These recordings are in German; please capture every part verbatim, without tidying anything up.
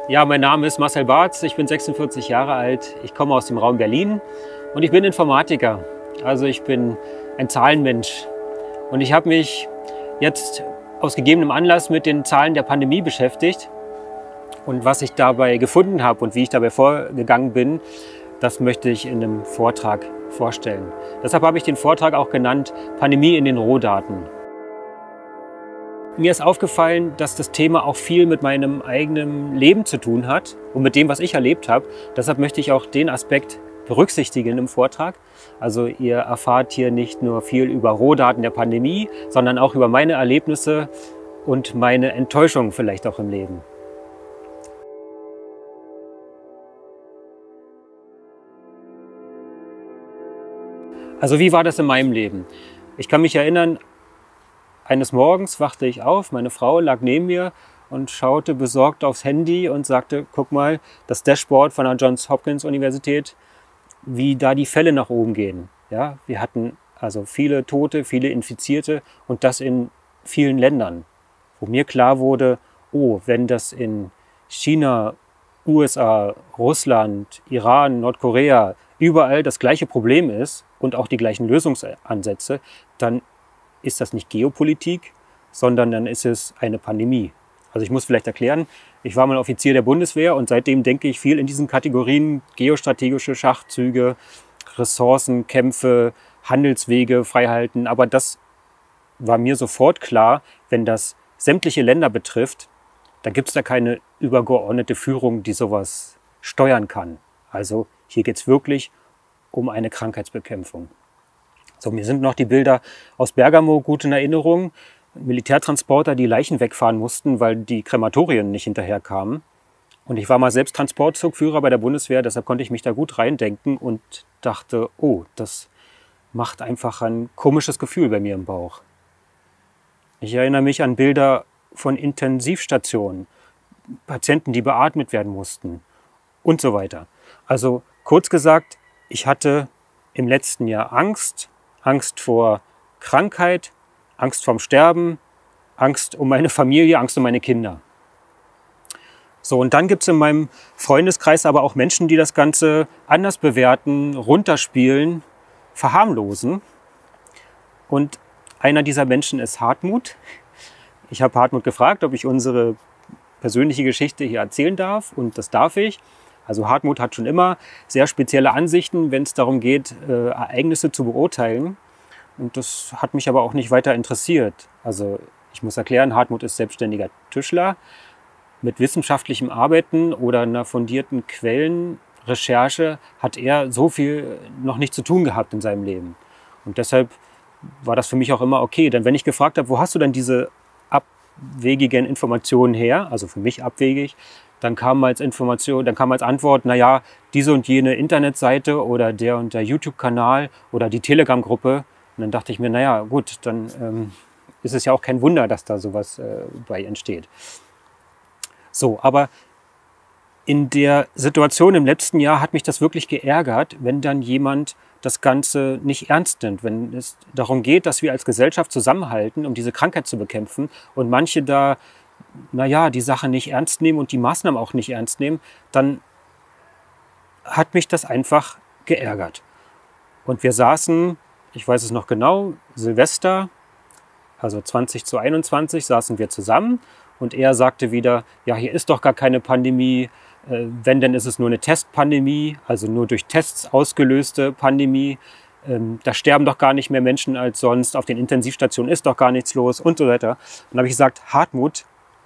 Ja, mein Name ist Marcel Bartz, ich bin sechsundvierzig Jahre alt, ich komme aus dem Raum Berlin und ich bin Informatiker. Also ich bin ein Zahlenmensch und ich habe mich jetzt aus gegebenem Anlass mit den Zahlen der Pandemie beschäftigt. Und was ich dabei gefunden habe und wie ich dabei vorgegangen bin, das möchte ich in einem Vortrag vorstellen. Deshalb habe ich den Vortrag auch genannt, Pandemie in den Rohdaten. Mir ist aufgefallen, dass das Thema auch viel mit meinem eigenen Leben zu tun hat und mit dem, was ich erlebt habe. Deshalb möchte ich auch den Aspekt berücksichtigen im Vortrag. Also ihr erfahrt hier nicht nur viel über Rohdaten der Pandemie, sondern auch über meine Erlebnisse und meine Enttäuschung vielleicht auch im Leben. Also wie war das in meinem Leben? Ich kann mich erinnern, eines Morgens wachte ich auf, meine Frau lag neben mir und schaute besorgt aufs Handy und sagte, guck mal, das Dashboard von der Johns Hopkins Universität, wie da die Fälle nach oben gehen. Ja, wir hatten also viele Tote, viele Infizierte und das in vielen Ländern, wo mir klar wurde, oh, wenn das in China, U S A, Russland, Iran, Nordkorea überall das gleiche Problem ist und auch die gleichen Lösungsansätze, dann ist das nicht Geopolitik, sondern dann ist es eine Pandemie. Also ich muss vielleicht erklären, ich war mal Offizier der Bundeswehr und seitdem denke ich viel in diesen Kategorien geostrategische Schachzüge, Ressourcen, Kämpfe, Handelswege freihalten. Aber das war mir sofort klar, wenn das sämtliche Länder betrifft, dann gibt es da keine übergeordnete Führung, die sowas steuern kann. Also hier geht es wirklich um eine Krankheitsbekämpfung. So, mir sind noch die Bilder aus Bergamo gut in Erinnerung. Militärtransporter, die Leichen wegfahren mussten, weil die Krematorien nicht hinterher kamen. Und ich war mal selbst Transportzugführer bei der Bundeswehr, deshalb konnte ich mich da gut reindenken und dachte, oh, das macht einfach ein komisches Gefühl bei mir im Bauch. Ich erinnere mich an Bilder von Intensivstationen, Patienten, die beatmet werden mussten und so weiter. Also kurz gesagt, ich hatte im letzten Jahr Angst, Angst vor Krankheit, Angst vorm Sterben, Angst um meine Familie, Angst um meine Kinder. So, und dann gibt es in meinem Freundeskreis aber auch Menschen, die das Ganze anders bewerten, runterspielen, verharmlosen. Und einer dieser Menschen ist Hartmut. Ich habe Hartmut gefragt, ob ich unsere persönliche Geschichte hier erzählen darf, und das darf ich. Also Hartmut hat schon immer sehr spezielle Ansichten, wenn es darum geht, äh, Ereignisse zu beurteilen. Und das hat mich aber auch nicht weiter interessiert. Also ich muss erklären, Hartmut ist selbstständiger Tischler. Mit wissenschaftlichem Arbeiten oder einer fundierten Quellenrecherche hat er so viel noch nicht zu tun gehabt in seinem Leben. Und deshalb war das für mich auch immer okay. Denn wenn ich gefragt habe, wo hast du denn diese abwegigen Informationen her, also für mich abwegig, dann kam als Information, dann kam als Antwort, naja, diese und jene Internetseite oder der und der YouTube-Kanal oder die Telegram-Gruppe. Und dann dachte ich mir, naja, gut, dann ähm, ist es ja auch kein Wunder, dass da sowas äh, bei entsteht. So, aber in der Situation im letzten Jahr hat mich das wirklich geärgert, wenn dann jemand das Ganze nicht ernst nimmt, wenn es darum geht, dass wir als Gesellschaft zusammenhalten, um diese Krankheit zu bekämpfen und manche da, naja, die Sache nicht ernst nehmen und die Maßnahmen auch nicht ernst nehmen, dann hat mich das einfach geärgert. Und wir saßen, ich weiß es noch genau, Silvester, also zwanzig zu einundzwanzig, saßen wir zusammen und er sagte wieder, ja, hier ist doch gar keine Pandemie, äh, wenn, denn ist es nur eine Testpandemie, also nur durch Tests ausgelöste Pandemie. Ähm, da sterben doch gar nicht mehr Menschen als sonst, auf den Intensivstationen ist doch gar nichts los und so weiter. Und dann habe ich gesagt, Hartmut,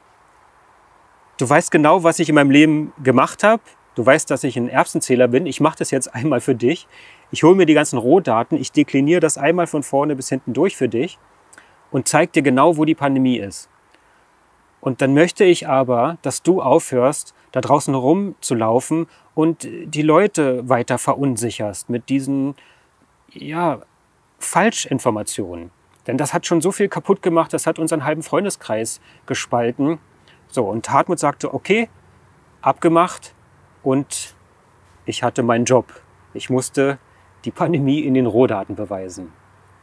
du weißt genau, was ich in meinem Leben gemacht habe. Du weißt, dass ich ein Erbsenzähler bin. Ich mache das jetzt einmal für dich. Ich hole mir die ganzen Rohdaten, ich dekliniere das einmal von vorne bis hinten durch für dich und zeige dir genau, wo die Pandemie ist. Und dann möchte ich aber, dass du aufhörst, da draußen rumzulaufen und die Leute weiter verunsicherst mit diesen, ja, Falschinformationen. Denn das hat schon so viel kaputt gemacht, das hat unseren halben Freundeskreis gespalten. So, und Hartmut sagte, okay, abgemacht, und ich hatte meinen Job. Ich musste die Pandemie in den Rohdaten beweisen.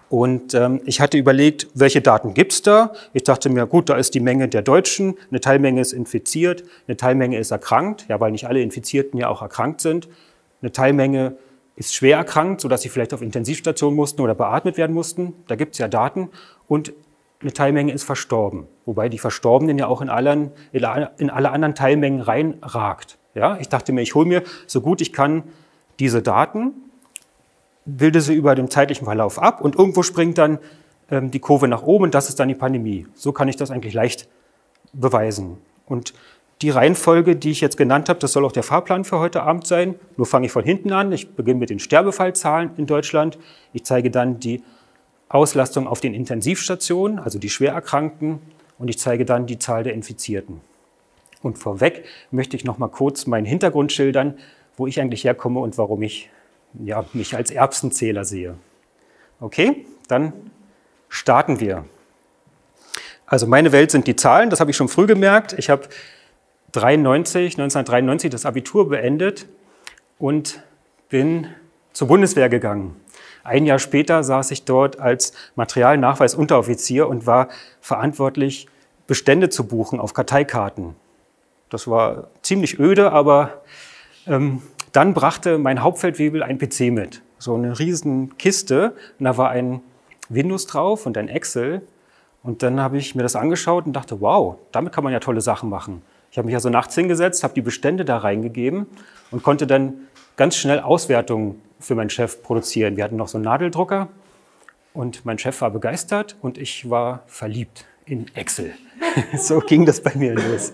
Und ähm, ich hatte überlegt, welche Daten gibt es da? Ich dachte mir, gut, da ist die Menge der Deutschen, eine Teilmenge ist infiziert, eine Teilmenge ist erkrankt, ja, weil nicht alle Infizierten ja auch erkrankt sind. Eine Teilmenge ist schwer erkrankt, sodass sie vielleicht auf Intensivstation mussten oder beatmet werden mussten. Da gibt es ja Daten. Und eine Teilmenge ist verstorben, wobei die Verstorbenen ja auch in, allen, in alle anderen Teilmengen reinragt. Ja, ich dachte mir, ich hole mir so gut ich kann diese Daten, bilde sie über den zeitlichen Verlauf ab und irgendwo springt dann ähm, die Kurve nach oben und das ist dann die Pandemie. So kann ich das eigentlich leicht beweisen. Und die Reihenfolge, die ich jetzt genannt habe, das soll auch der Fahrplan für heute Abend sein. Nur fange ich von hinten an. Ich beginne mit den Sterbefallzahlen in Deutschland. Ich zeige dann die Auslastung auf den Intensivstationen, also die Schwererkrankten, und ich zeige dann die Zahl der Infizierten. Und vorweg möchte ich noch mal kurz meinen Hintergrund schildern, wo ich eigentlich herkomme und warum ich ja, mich als Erbsenzähler sehe. Okay, dann starten wir. Also meine Welt sind die Zahlen, das habe ich schon früh gemerkt. Ich habe neunzehnhundertdreiundneunzig das Abitur beendet und bin zur Bundeswehr gegangen. Ein Jahr später saß ich dort als Materialnachweisunteroffizier und war verantwortlich, Bestände zu buchen auf Karteikarten. Das war ziemlich öde, aber ähm, dann brachte mein Hauptfeldwebel ein P C mit. So eine riesen Kiste, und da war ein Windows drauf und ein Excel. Und dann habe ich mir das angeschaut und dachte, wow, damit kann man ja tolle Sachen machen. Ich habe mich also nachts hingesetzt, habe die Bestände da reingegeben und konnte dann ganz schnell Auswertungen für meinen Chef produzieren. Wir hatten noch so einen Nadeldrucker und mein Chef war begeistert und ich war verliebt in Excel. So ging das bei mir los.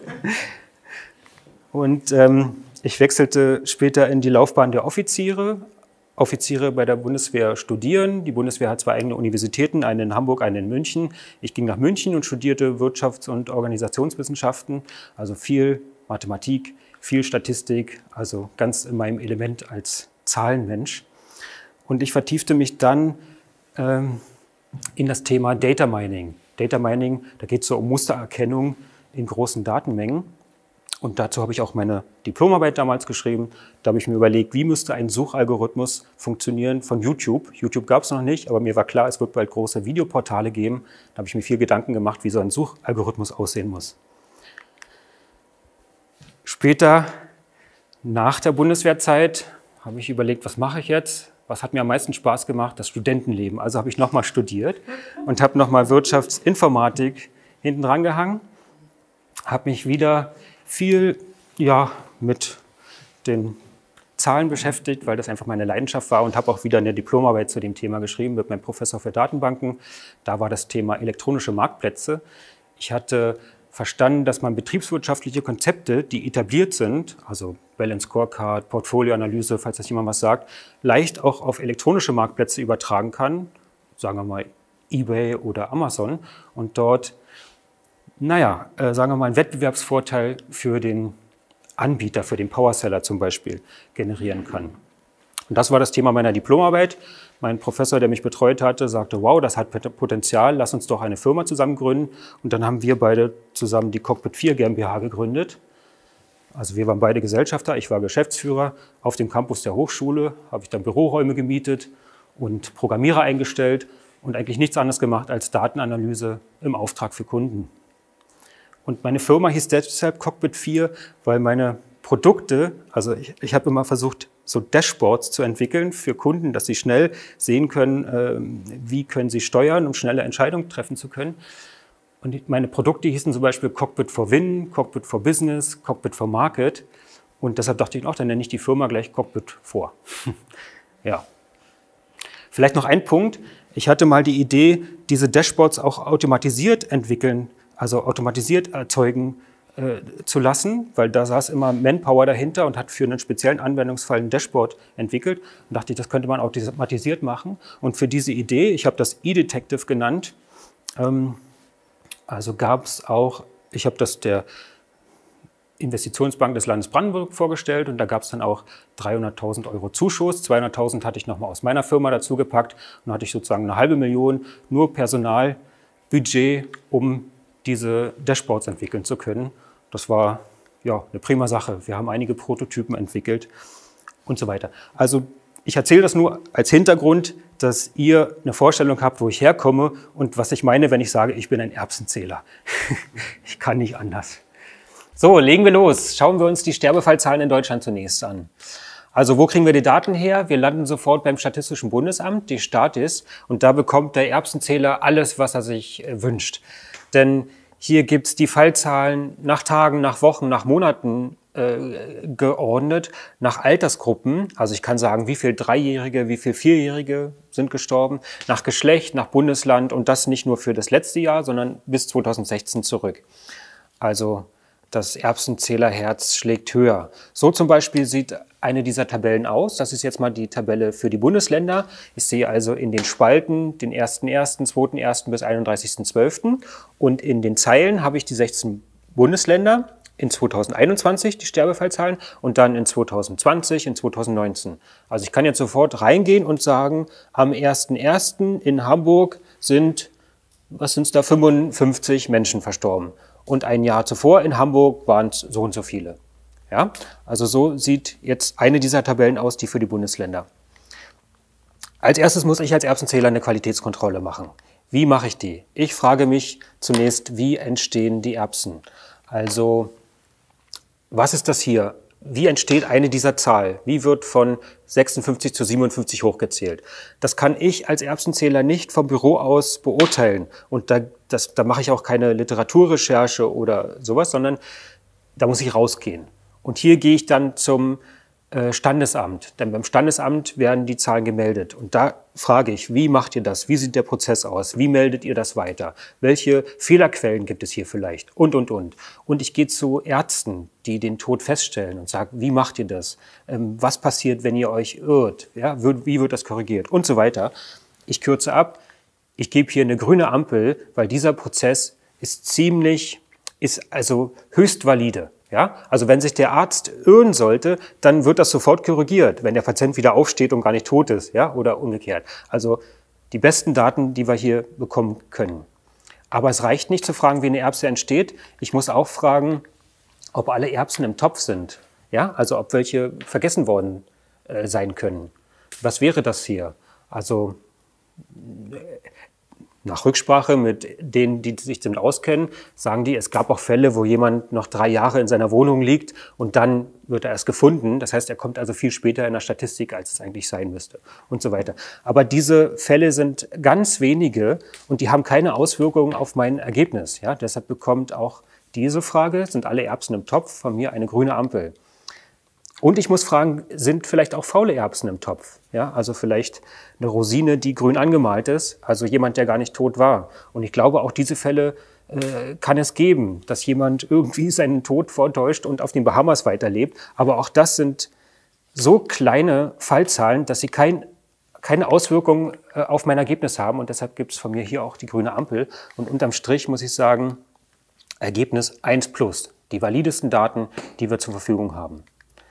Und ähm, ich wechselte später in die Laufbahn der Offiziere. Offiziere bei der Bundeswehr studieren. Die Bundeswehr hat zwei eigene Universitäten, eine in Hamburg, eine in München. Ich ging nach München und studierte Wirtschafts- und Organisationswissenschaften, also viel Mathematik, viel Statistik, also ganz in meinem Element als Zahlenmensch. Und ich vertiefte mich dann ähm, in das Thema Data Mining. Data Mining, da geht es so um Mustererkennung in großen Datenmengen. Und dazu habe ich auch meine Diplomarbeit damals geschrieben. Da habe ich mir überlegt, wie müsste ein Suchalgorithmus funktionieren von YouTube. YouTube gab es noch nicht, aber mir war klar, es wird bald große Videoportale geben. Da habe ich mir viel Gedanken gemacht, wie so ein Suchalgorithmus aussehen muss. Später, nach der Bundeswehrzeit, habe ich überlegt, was mache ich jetzt? Was hat mir am meisten Spaß gemacht? Das Studentenleben. Also habe ich nochmal studiert und habe nochmal Wirtschaftsinformatik hinten dran gehangen. Habe mich wieder viel ja, mit den Zahlen beschäftigt, weil das einfach meine Leidenschaft war, und habe auch wieder eine Diplomarbeit zu dem Thema geschrieben mit meinem Professor für Datenbanken. Da war das Thema elektronische Marktplätze. Ich hatte verstanden, dass man betriebswirtschaftliche Konzepte, die etabliert sind, also Balance Scorecard, Portfolioanalyse, falls das jemand was sagt, leicht auch auf elektronische Marktplätze übertragen kann, sagen wir mal eBay oder Amazon, und dort naja, äh, sagen wir mal, einen Wettbewerbsvorteil für den Anbieter, für den Powerseller zum Beispiel, generieren kann. Und das war das Thema meiner Diplomarbeit. Mein Professor, der mich betreut hatte, sagte, wow, das hat Potenzial, lass uns doch eine Firma zusammen gründen. Und dann haben wir beide zusammen die Cockpit vier GmbH gegründet. Also wir waren beide Gesellschafter, ich war Geschäftsführer. Auf dem Campus der Hochschule habe ich dann Büroräume gemietet und Programmierer eingestellt und eigentlich nichts anderes gemacht als Datenanalyse im Auftrag für Kunden. Und meine Firma hieß deshalb Cockpit vier, weil meine Produkte, also ich, ich habe immer versucht, so Dashboards zu entwickeln für Kunden, dass sie schnell sehen können, äh, wie können sie steuern, um schnelle Entscheidungen treffen zu können. Und meine Produkte hießen zum Beispiel Cockpit for Win, Cockpit for Business, Cockpit for Market. Und deshalb dachte ich, auch, dann nenne ich die Firma gleich Cockpit vor. Ja. Vielleicht noch ein Punkt. Ich hatte mal die Idee, diese Dashboards auch automatisiert entwickeln, also automatisiert erzeugen äh, zu lassen, weil da saß immer Manpower dahinter und hat für einen speziellen Anwendungsfall ein Dashboard entwickelt. Und dachte ich, das könnte man automatisiert machen. Und für diese Idee, ich habe das E-Detective genannt, ähm, also gab es auch, ich habe das der Investitionsbank des Landes Brandenburg vorgestellt und da gab es dann auch dreihunderttausend Euro Zuschuss. zweihunderttausend hatte ich nochmal aus meiner Firma dazu gepackt und dann hatte ich sozusagen eine halbe Million nur Personalbudget, um diese Dashboards entwickeln zu können. Das war ja eine prima Sache. Wir haben einige Prototypen entwickelt und so weiter. Also Ich erzähle das nur als Hintergrund, dass ihr eine Vorstellung habt, wo ich herkomme und was ich meine, wenn ich sage, ich bin ein Erbsenzähler. Ich kann nicht anders. So, legen wir los. Schauen wir uns die Sterbefallzahlen in Deutschland zunächst an. Also wo kriegen wir die Daten her? Wir landen sofort beim Statistischen Bundesamt, die Statis, und da bekommt der Erbsenzähler alles, was er sich äh, wünscht. Denn hier gibt's die Fallzahlen nach Tagen, nach Wochen, nach Monaten äh, geordnet, nach Altersgruppen. Also ich kann sagen, wie viel Dreijährige, wie viel Vierjährige sind gestorben, nach Geschlecht, nach Bundesland, und das nicht nur für das letzte Jahr, sondern bis zweitausendsechzehn zurück. Also das Erbsenzählerherz schlägt höher. So zum Beispiel sieht eine dieser Tabellen aus. Das ist jetzt mal die Tabelle für die Bundesländer. Ich sehe also in den Spalten den ersten ersten, zweiten ersten bis einunddreißigsten zwölften und in den Zeilen habe ich die sechzehn Bundesländer, in zweitausendeinundzwanzig die Sterbefallzahlen und dann in zweitausendzwanzig, in zweitausendneunzehn. Also ich kann jetzt sofort reingehen und sagen, am ersten ersten in Hamburg sind, was sind es da, fünfundfünfzig Menschen verstorben. Und ein Jahr zuvor in Hamburg waren es so und so viele. Ja? Also so sieht jetzt eine dieser Tabellen aus, die für die Bundesländer. Als erstes muss ich als Erbsenzähler eine Qualitätskontrolle machen. Wie mache ich die? Ich frage mich zunächst, wie entstehen die Erbsen? Also, was ist das hier? Wie entsteht eine dieser Zahl? Wie wird von sechsundfünfzig zu siebenundfünfzig hochgezählt? Das kann ich als Erbsenzähler nicht vom Büro aus beurteilen. Und da, das, da mache ich auch keine Literaturrecherche oder sowas, sondern da muss ich rausgehen. Und hier gehe ich dann zum äh, Standesamt. Denn beim Standesamt werden die Zahlen gemeldet. Und da frage ich, wie macht ihr das? Wie sieht der Prozess aus? Wie meldet ihr das weiter? Welche Fehlerquellen gibt es hier vielleicht? Und, und, und. Und ich gehe zu Ärzten, die den Tod feststellen und sage, wie macht ihr das? Ähm, was passiert, wenn ihr euch irrt? Ja, wie wird das korrigiert? Und so weiter. Ich kürze ab. Ich gebe hier eine grüne Ampel, weil dieser Prozess ist ziemlich, ist also höchst valide. Ja, also wenn sich der Arzt irren sollte, dann wird das sofort korrigiert, wenn der Patient wieder aufsteht und gar nicht tot ist, ja, oder umgekehrt. Also die besten Daten, die wir hier bekommen können. Aber es reicht nicht zu fragen, wie eine Erbse entsteht. Ich muss auch fragen, ob alle Erbsen im Topf sind, ja, also ob welche vergessen worden äh, sein können. Was wäre das hier? Also nach Rücksprache mit denen, die sich damit auskennen, sagen die, es gab auch Fälle, wo jemand noch drei Jahre in seiner Wohnung liegt und dann wird er erst gefunden. Das heißt, er kommt also viel später in der Statistik, als es eigentlich sein müsste und so weiter. Aber diese Fälle sind ganz wenige und die haben keine Auswirkungen auf mein Ergebnis. Ja, deshalb bekommt auch diese Frage, sind alle Erbsen im Topf, von mir eine grüne Ampel. Und ich muss fragen, sind vielleicht auch faule Erbsen im Topf? Ja, also vielleicht eine Rosine, die grün angemalt ist, also jemand, der gar nicht tot war. Und ich glaube, auch diese Fälle äh, kann es geben, dass jemand irgendwie seinen Tod vortäuscht und auf den Bahamas weiterlebt. Aber auch das sind so kleine Fallzahlen, dass sie kein, keine Auswirkungen äh, auf mein Ergebnis haben. Und deshalb gibt es von mir hier auch die grüne Ampel. Und unterm Strich muss ich sagen, Ergebnis eins plus. Die validesten Daten, die wir zur Verfügung haben.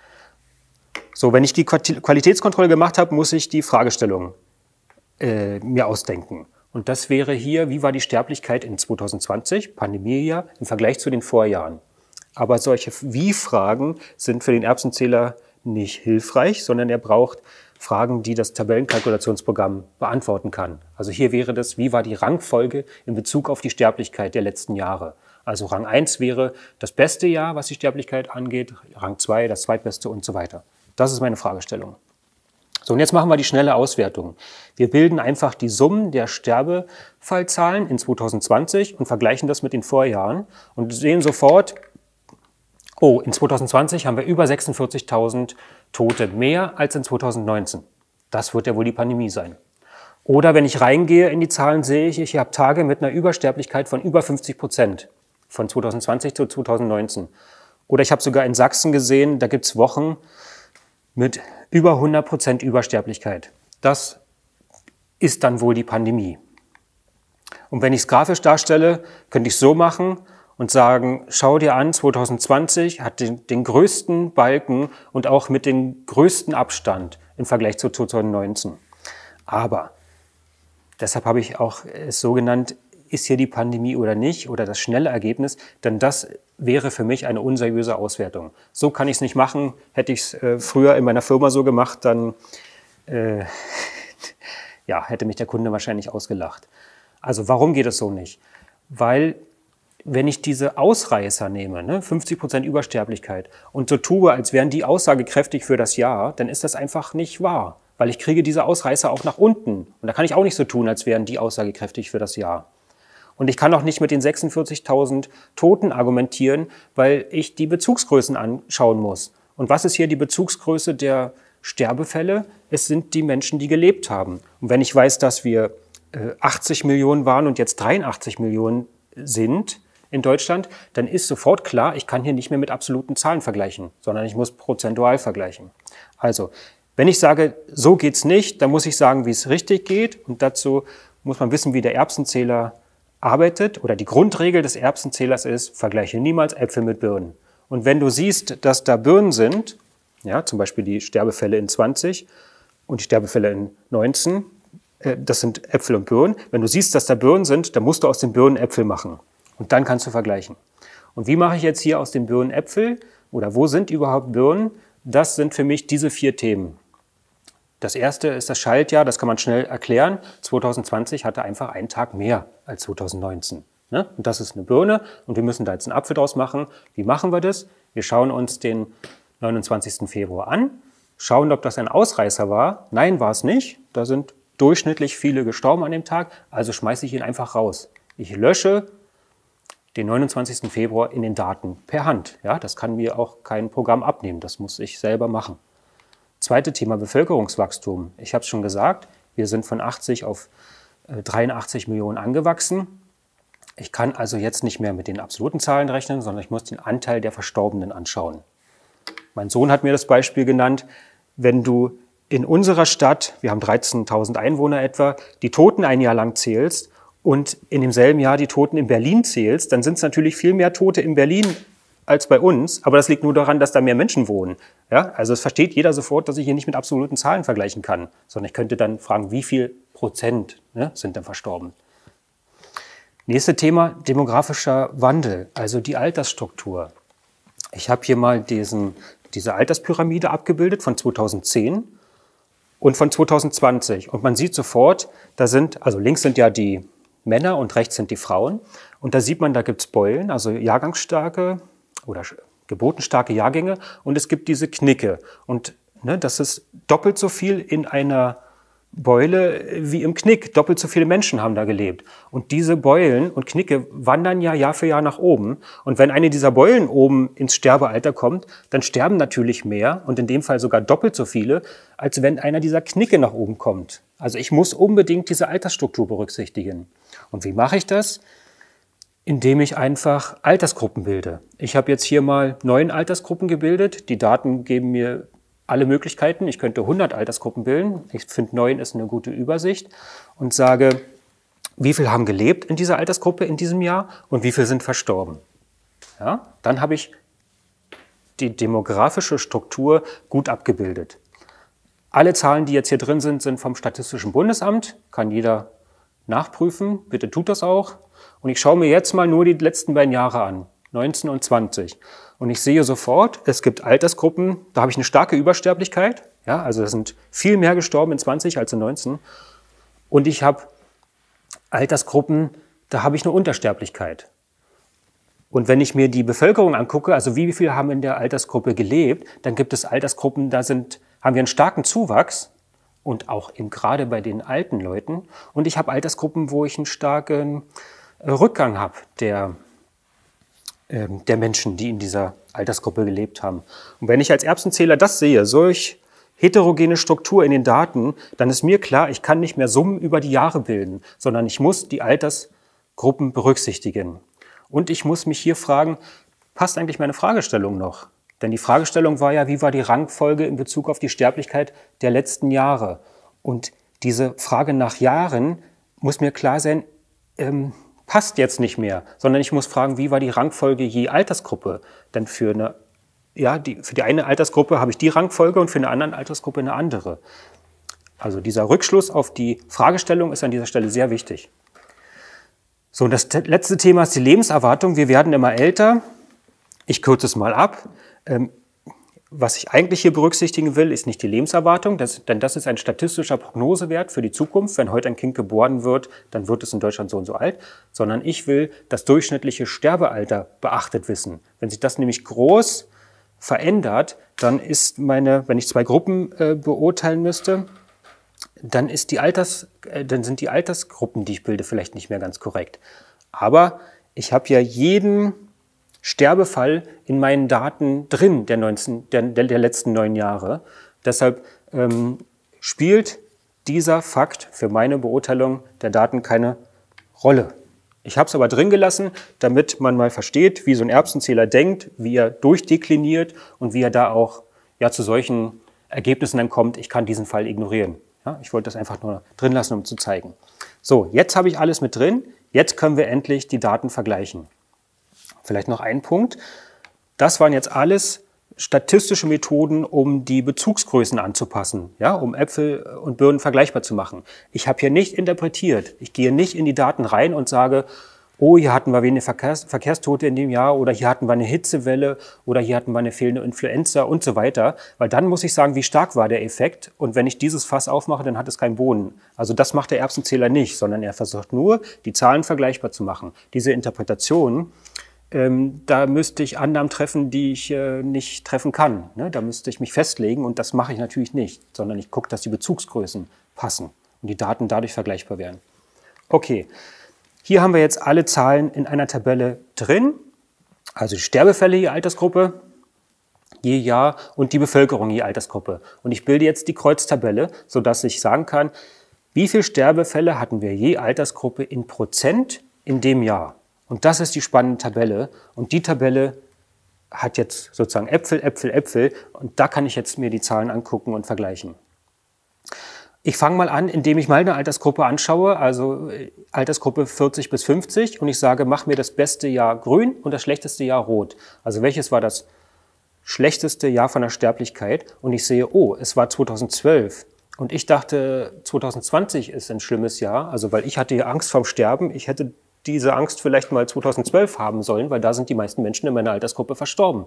So, wenn ich die Qualitätskontrolle gemacht habe, muss ich die Fragestellung äh, mir ausdenken. Und das wäre hier, wie war die Sterblichkeit in zweitausendzwanzig, Pandemiejahr, im Vergleich zu den Vorjahren. Aber solche Wie-Fragen sind für den Erbsenzähler nicht hilfreich, sondern er braucht Fragen, die das Tabellenkalkulationsprogramm beantworten kann. Also hier wäre das, wie war die Rangfolge in Bezug auf die Sterblichkeit der letzten Jahre. Also Rang eins wäre das beste Jahr, was die Sterblichkeit angeht, Rang zwei das zweitbeste und so weiter. Das ist meine Fragestellung. So, und jetzt machen wir die schnelle Auswertung. Wir bilden einfach die Summen der Sterbefallzahlen in zweitausendzwanzig und vergleichen das mit den Vorjahren und sehen sofort, oh, in zweitausendzwanzig haben wir über sechsundvierzigtausend Tote mehr als in zweitausendneunzehn. Das wird ja wohl die Pandemie sein. Oder wenn ich reingehe in die Zahlen, sehe ich, ich habe Tage mit einer Übersterblichkeit von über fünfzig Prozent von zweitausendzwanzig zu zweitausendneunzehn. Oder ich habe sogar in Sachsen gesehen, da gibt es Wochen mit über hundert Prozent Übersterblichkeit. Das ist dann wohl die Pandemie. Und wenn ich es grafisch darstelle, könnte ich es so machen und sagen, schau dir an, zweitausendzwanzig hat den, den größten Balken und auch mit dem größten Abstand im Vergleich zu zweitausendneunzehn. Aber, deshalb habe ich auch es so genannt, ist hier die Pandemie oder nicht, oder das schnelle Ergebnis, denn das wäre für mich eine unseriöse Auswertung. So kann ich es nicht machen. Hätte ich es äh, früher in meiner Firma so gemacht, dann äh, ja, hätte mich der Kunde wahrscheinlich ausgelacht. Also warum geht es so nicht? Weil wenn ich diese Ausreißer nehme, ne, fünfzig Prozent Übersterblichkeit, und so tue, als wären die aussagekräftig für das Jahr, dann ist das einfach nicht wahr. Weil ich kriege diese Ausreißer auch nach unten. Und da kann ich auch nicht so tun, als wären die aussagekräftig für das Jahr. Und ich kann auch nicht mit den sechsundvierzigtausend Toten argumentieren, weil ich die Bezugsgrößen anschauen muss. Und was ist hier die Bezugsgröße der Sterbefälle? Es sind die Menschen, die gelebt haben. Und wenn ich weiß, dass wir äh, achtzig Millionen waren und jetzt dreiundachtzig Millionen sind in Deutschland, dann ist sofort klar, ich kann hier nicht mehr mit absoluten Zahlen vergleichen, sondern ich muss prozentual vergleichen. Also, wenn ich sage, so geht's nicht, dann muss ich sagen, wie es richtig geht. Und dazu muss man wissen, wie der Erbsenzähler arbeitet. Oder die Grundregel des Erbsenzählers ist, vergleiche niemals Äpfel mit Birnen. Und wenn du siehst, dass da Birnen sind, ja, zum Beispiel die Sterbefälle in zwanzig und die Sterbefälle in neunzehn, äh, das sind Äpfel und Birnen. Wenn du siehst, dass da Birnen sind, dann musst du aus den Birnen Äpfel machen. Und dann kannst du vergleichen. Und wie mache ich jetzt hier aus den Birnen Äpfel? Oder wo sind überhaupt Birnen? Das sind für mich diese vier Themen. Das erste ist das Schaltjahr, das kann man schnell erklären. zwanzig zwanzig hatte einfach einen Tag mehr als zwanzig neunzehn. Ne? Und das ist eine Birne und wir müssen da jetzt einen Apfel draus machen. Wie machen wir das? Wir schauen uns den neunundzwanzigsten Februar an, schauen, ob das ein Ausreißer war. Nein, war es nicht. Da sind durchschnittlich viele gestorben an dem Tag, also schmeiße ich ihn einfach raus. Ich lösche den neunundzwanzigsten Februar in den Daten per Hand. Ja, das kann mir auch kein Programm abnehmen, das muss ich selber machen. Zweite Thema Bevölkerungswachstum. Ich habe es schon gesagt, wir sind von achtzig auf dreiundachtzig Millionen angewachsen. Ich kann also jetzt nicht mehr mit den absoluten Zahlen rechnen, sondern ich muss den Anteil der Verstorbenen anschauen. Mein Sohn hat mir das Beispiel genannt, wenn du in unserer Stadt, wir haben dreizehntausend Einwohner etwa, die Toten ein Jahr lang zählst und in demselben Jahr die Toten in Berlin zählst, dann sind es natürlich viel mehr Tote in Berlin als bei uns, aber das liegt nur daran, dass da mehr Menschen wohnen. Ja, also es versteht jeder sofort, dass ich hier nicht mit absoluten Zahlen vergleichen kann, sondern ich könnte dann fragen, wie viel Prozent, ne, sind denn verstorben? Nächstes Thema, demografischer Wandel, also die Altersstruktur. Ich habe hier mal diesen, diese Alterspyramide abgebildet von zweitausendzehn und von zweitausendzwanzig. Und man sieht sofort, da sind, also links sind ja die Männer und rechts sind die Frauen. Und da sieht man, da gibt es Beulen, also jahrgangsstarke oder geburtenstarke Jahrgänge. Und es gibt diese Knicke. Und ne, das ist doppelt so viel in einer Beule wie im Knick. Doppelt so viele Menschen haben da gelebt. Und diese Beulen und Knicke wandern ja Jahr für Jahr nach oben. Und wenn eine dieser Beulen oben ins Sterbealter kommt, dann sterben natürlich mehr und in dem Fall sogar doppelt so viele, als wenn einer dieser Knicke nach oben kommt. Also ich muss unbedingt diese Altersstruktur berücksichtigen. Und wie mache ich das? Indem ich einfach Altersgruppen bilde. Ich habe jetzt hier mal neun Altersgruppen gebildet. Die Daten geben mir alle Möglichkeiten. Ich könnte hundert Altersgruppen bilden. Ich finde, neun ist eine gute Übersicht und sage, wie viele haben gelebt in dieser Altersgruppe in diesem Jahr und wie viele sind verstorben. Ja, dann habe ich die demografische Struktur gut abgebildet. Alle Zahlen, die jetzt hier drin sind, sind vom Statistischen Bundesamt. Kann jeder nachprüfen. Bitte tut das auch. Und ich schaue mir jetzt mal nur die letzten beiden Jahre an, neunzehn und zwanzig. Und ich sehe sofort, es gibt Altersgruppen, da habe ich eine starke Übersterblichkeit. Ja, also es sind viel mehr gestorben in zwanzig als in neunzehn. Und ich habe Altersgruppen, da habe ich eine Untersterblichkeit. Und wenn ich mir die Bevölkerung angucke, also wie viele haben in der Altersgruppe gelebt, dann gibt es Altersgruppen, da sind, haben wir einen starken Zuwachs. Und auch eben gerade bei den alten Leuten. Und ich habe Altersgruppen, wo ich einen starken Rückgang habe der, äh, der Menschen, die in dieser Altersgruppe gelebt haben. Und wenn ich als Erbsenzähler das sehe, solch heterogene Struktur in den Daten, dann ist mir klar, ich kann nicht mehr Summen über die Jahre bilden, sondern ich muss die Altersgruppen berücksichtigen. Und ich muss mich hier fragen, passt eigentlich meine Fragestellung noch? Denn die Fragestellung war ja, wie war die Rangfolge in Bezug auf die Sterblichkeit der letzten Jahre? Und diese Frage nach Jahren muss mir klar sein, ähm, passt jetzt nicht mehr, sondern ich muss fragen, wie war die Rangfolge je Altersgruppe? Denn für, eine, ja, die, für die eine Altersgruppe habe ich die Rangfolge und für eine andere Altersgruppe eine andere. Also dieser Rückschluss auf die Fragestellung ist an dieser Stelle sehr wichtig. So, und das letzte Thema ist die Lebenserwartung. Wir werden immer älter. Ich kürze es mal ab. Was ich eigentlich hier berücksichtigen will, ist nicht die Lebenserwartung, das, denn das ist ein statistischer Prognosewert für die Zukunft. Wenn heute ein Kind geboren wird, dann wird es in Deutschland so und so alt, sondern ich will das durchschnittliche Sterbealter beachtet wissen. Wenn sich das nämlich groß verändert, dann ist meine, wenn ich zwei Gruppen äh, beurteilen müsste, dann ist die Alters, äh, dann sind die Altersgruppen, die ich bilde, vielleicht nicht mehr ganz korrekt. Aber ich habe ja jeden Sterbefall in meinen Daten drin der, neunzehn, der, der letzten neun Jahre. Deshalb ähm, spielt dieser Fakt für meine Beurteilung der Daten keine Rolle. Ich habe es aber drin gelassen, damit man mal versteht, wie so ein Erbsenzähler denkt, wie er durchdekliniert und wie er da auch ja, zu solchen Ergebnissen dann kommt, ich kann diesen Fall ignorieren. Ja, ich wollte das einfach nur drin lassen, um zu zeigen. So, jetzt habe ich alles mit drin, jetzt können wir endlich die Daten vergleichen. Vielleicht noch ein Punkt. Das waren jetzt alles statistische Methoden, um die Bezugsgrößen anzupassen, ja, um Äpfel und Birnen vergleichbar zu machen. Ich habe hier nicht interpretiert. Ich gehe nicht in die Daten rein und sage, oh, hier hatten wir wenige Verkehrs Verkehrstote in dem Jahr oder hier hatten wir eine Hitzewelle oder hier hatten wir eine fehlende Influenza und so weiter. Weil dann muss ich sagen, wie stark war der Effekt. Und wenn ich dieses Fass aufmache, dann hat es keinen Boden. Also das macht der Erbsenzähler nicht, sondern er versucht nur, die Zahlen vergleichbar zu machen. Diese Interpretation, Ähm, da müsste ich Annahmen treffen, die ich äh, nicht treffen kann. Ne? Da müsste ich mich festlegen und das mache ich natürlich nicht, sondern ich gucke, dass die Bezugsgrößen passen und die Daten dadurch vergleichbar werden. Okay, hier haben wir jetzt alle Zahlen in einer Tabelle drin, also die Sterbefälle je Altersgruppe, je Jahr und die Bevölkerung je Altersgruppe. Und ich bilde jetzt die Kreuztabelle, sodass ich sagen kann, wie viele Sterbefälle hatten wir je Altersgruppe in Prozent in dem Jahr. Und das ist die spannende Tabelle. Und die Tabelle hat jetzt sozusagen Äpfel, Äpfel, Äpfel. Und da kann ich jetzt mir die Zahlen angucken und vergleichen. Ich fange mal an, indem ich mal eine Altersgruppe anschaue, also Altersgruppe vierzig bis fünfzig. Und ich sage, mach mir das beste Jahr grün und das schlechteste Jahr rot. Also welches war das schlechteste Jahr von der Sterblichkeit? Und ich sehe, oh, es war zweitausendzwölf. Und ich dachte, zweitausendzwanzig ist ein schlimmes Jahr. Also weil ich hatte hier Angst vorm Sterben. Ich hätte diese Angst vielleicht mal zweitausendzwölf haben sollen, weil da sind die meisten Menschen in meiner Altersgruppe verstorben.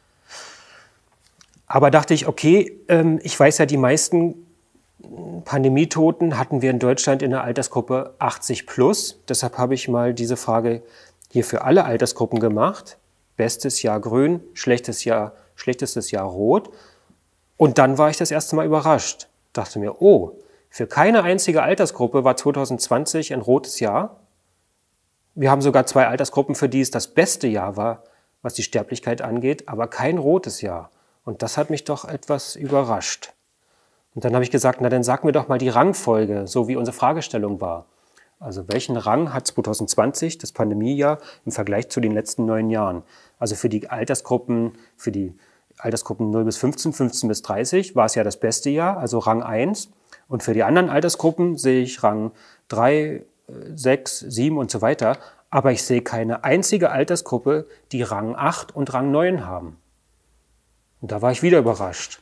Aber dachte ich, okay, ähm, ich weiß ja, die meisten Pandemietoten hatten wir in Deutschland in der Altersgruppe achtzig plus. Deshalb habe ich mal diese Frage hier für alle Altersgruppen gemacht. Bestes Jahr grün, schlechtes Jahr, schlechtestes Jahr rot. Und dann war ich das erste Mal überrascht. Dachte mir, oh, für keine einzige Altersgruppe war zweitausendzwanzig ein rotes Jahr. Wir haben sogar zwei Altersgruppen, für die es das beste Jahr war, was die Sterblichkeit angeht, aber kein rotes Jahr. Und das hat mich doch etwas überrascht. Und dann habe ich gesagt, na dann sag mir doch mal die Rangfolge, so wie unsere Fragestellung war. Also welchen Rang hat zweitausendzwanzig, das Pandemiejahr, im Vergleich zu den letzten neun Jahren? Also für die Altersgruppen, für die Altersgruppen null bis fünfzehn, fünfzehn bis dreißig war es ja das beste Jahr, also Rang eins. Und für die anderen Altersgruppen sehe ich Rang drei, sechs, sieben und so weiter. Aber ich sehe keine einzige Altersgruppe, die Rang acht und Rang neun haben. Und da war ich wieder überrascht.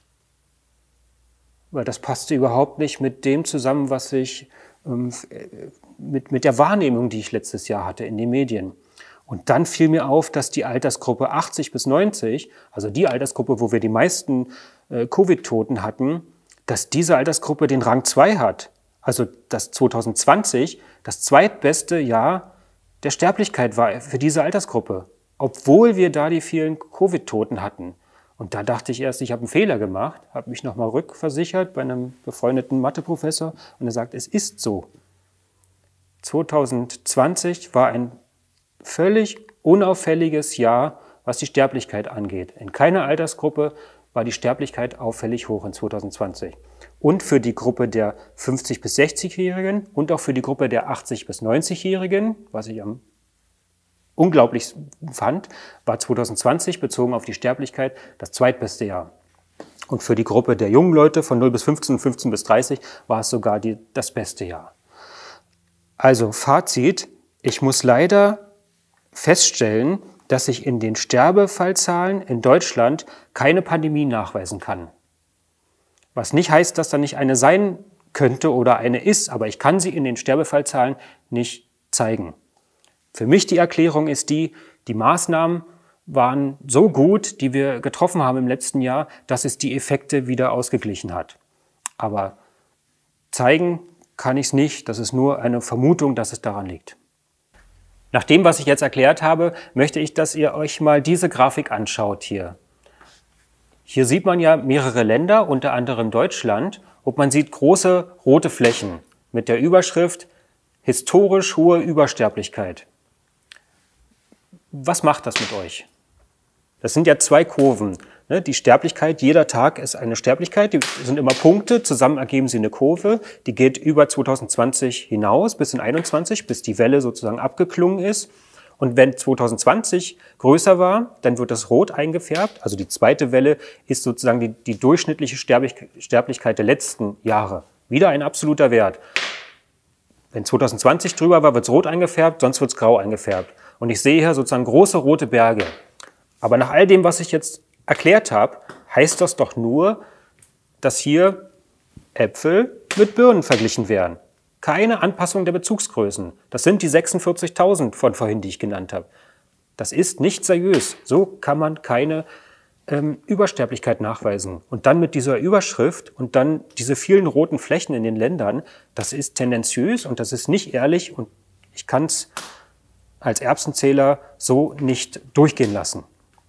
Weil das passte überhaupt nicht mit dem zusammen, was ich ähm, mit, mit der Wahrnehmung, die ich letztes Jahr hatte in den Medien. Und dann fiel mir auf, dass die Altersgruppe achtzig bis neunzig, also die Altersgruppe, wo wir die meisten äh, Covid-Toten hatten, dass diese Altersgruppe den Rang zwei hat. Also dass zweitausendzwanzig das zweitbeste Jahr der Sterblichkeit war für diese Altersgruppe, obwohl wir da die vielen Covid-Toten hatten. Und da dachte ich erst, ich habe einen Fehler gemacht, habe mich nochmal rückversichert bei einem befreundeten Matheprofessor und er sagt, es ist so. zweitausendzwanzig war ein völlig unauffälliges Jahr, was die Sterblichkeit angeht. In keiner Altersgruppe war die Sterblichkeit auffällig hoch in zweitausendzwanzig. Und für die Gruppe der fünfzig bis sechzig-Jährigen und auch für die Gruppe der achtzig bis neunzig-Jährigen, was ich am unglaublich fand, war zweitausendzwanzig bezogen auf die Sterblichkeit das zweitbeste Jahr. Und für die Gruppe der jungen Leute von null bis fünfzehn, fünfzehn bis dreißig war es sogar die, das beste Jahr. Also Fazit, ich muss leider feststellen, dass ich in den Sterbefallzahlen in Deutschland keine Pandemie nachweisen kann. Was nicht heißt, dass da nicht eine sein könnte oder eine ist, aber ich kann sie in den Sterbefallzahlen nicht zeigen. Für mich die Erklärung ist die, die Maßnahmen waren so gut, die wir getroffen haben im letzten Jahr, dass es die Effekte wieder ausgeglichen hat. Aber zeigen kann ich es nicht. Das ist nur eine Vermutung, dass es daran liegt. Nach dem, was ich jetzt erklärt habe, möchte ich, dass ihr euch mal diese Grafik anschaut hier. Hier sieht man ja mehrere Länder, unter anderem Deutschland, und man sieht große rote Flächen mit der Überschrift historisch hohe Übersterblichkeit. Was macht das mit euch? Das sind ja zwei Kurven. Die Sterblichkeit, jeder Tag ist eine Sterblichkeit, die sind immer Punkte, zusammen ergeben sie eine Kurve, die geht über zwanzig zwanzig hinaus bis in einundzwanzig, bis die Welle sozusagen abgeklungen ist. Und wenn zwanzig zwanzig größer war, dann wird das rot eingefärbt. Also die zweite Welle ist sozusagen die, die durchschnittliche Sterblichkeit der letzten Jahre. Wieder ein absoluter Wert. Wenn zwanzig zwanzig drüber war, wird es rot eingefärbt, sonst wird es grau eingefärbt. Und ich sehe hier sozusagen große rote Berge. Aber nach all dem, was ich jetzt erklärt habe, heißt das doch nur, dass hier Äpfel mit Birnen verglichen werden. Keine Anpassung der Bezugsgrößen. Das sind die sechsundvierzigtausend von vorhin, die ich genannt habe. Das ist nicht seriös. So kann man keine ähm, Übersterblichkeit nachweisen. Und dann mit dieser Überschrift und dann diese vielen roten Flächen in den Ländern, das ist tendenziös und das ist nicht ehrlich und ich kann es als Erbsenzähler so nicht durchgehen lassen.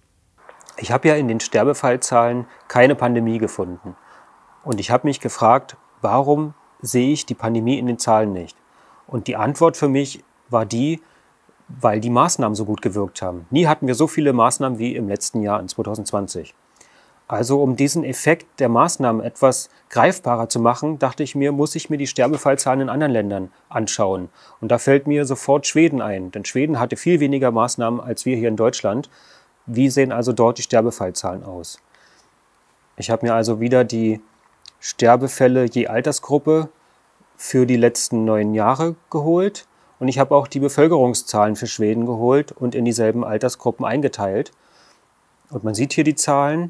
Ich habe ja in den Sterbefallzahlen keine Pandemie gefunden. Und ich habe mich gefragt, warum sehe ich die Pandemie in den Zahlen nicht? Und die Antwort für mich war die, weil die Maßnahmen so gut gewirkt haben. Nie hatten wir so viele Maßnahmen wie im letzten Jahr, in zwanzig zwanzig. Also um diesen Effekt der Maßnahmen etwas greifbarer zu machen, dachte ich mir, muss ich mir die Sterbefallzahlen in anderen Ländern anschauen. Und da fällt mir sofort Schweden ein. Denn Schweden hatte viel weniger Maßnahmen als wir hier in Deutschland. Wie sehen also dort die Sterbefallzahlen aus? Ich habe mir also wieder die Sterbefälle je Altersgruppe für die letzten neun Jahre geholt und ich habe auch die Bevölkerungszahlen für Schweden geholt und in dieselben Altersgruppen eingeteilt. Und man sieht hier die Zahlen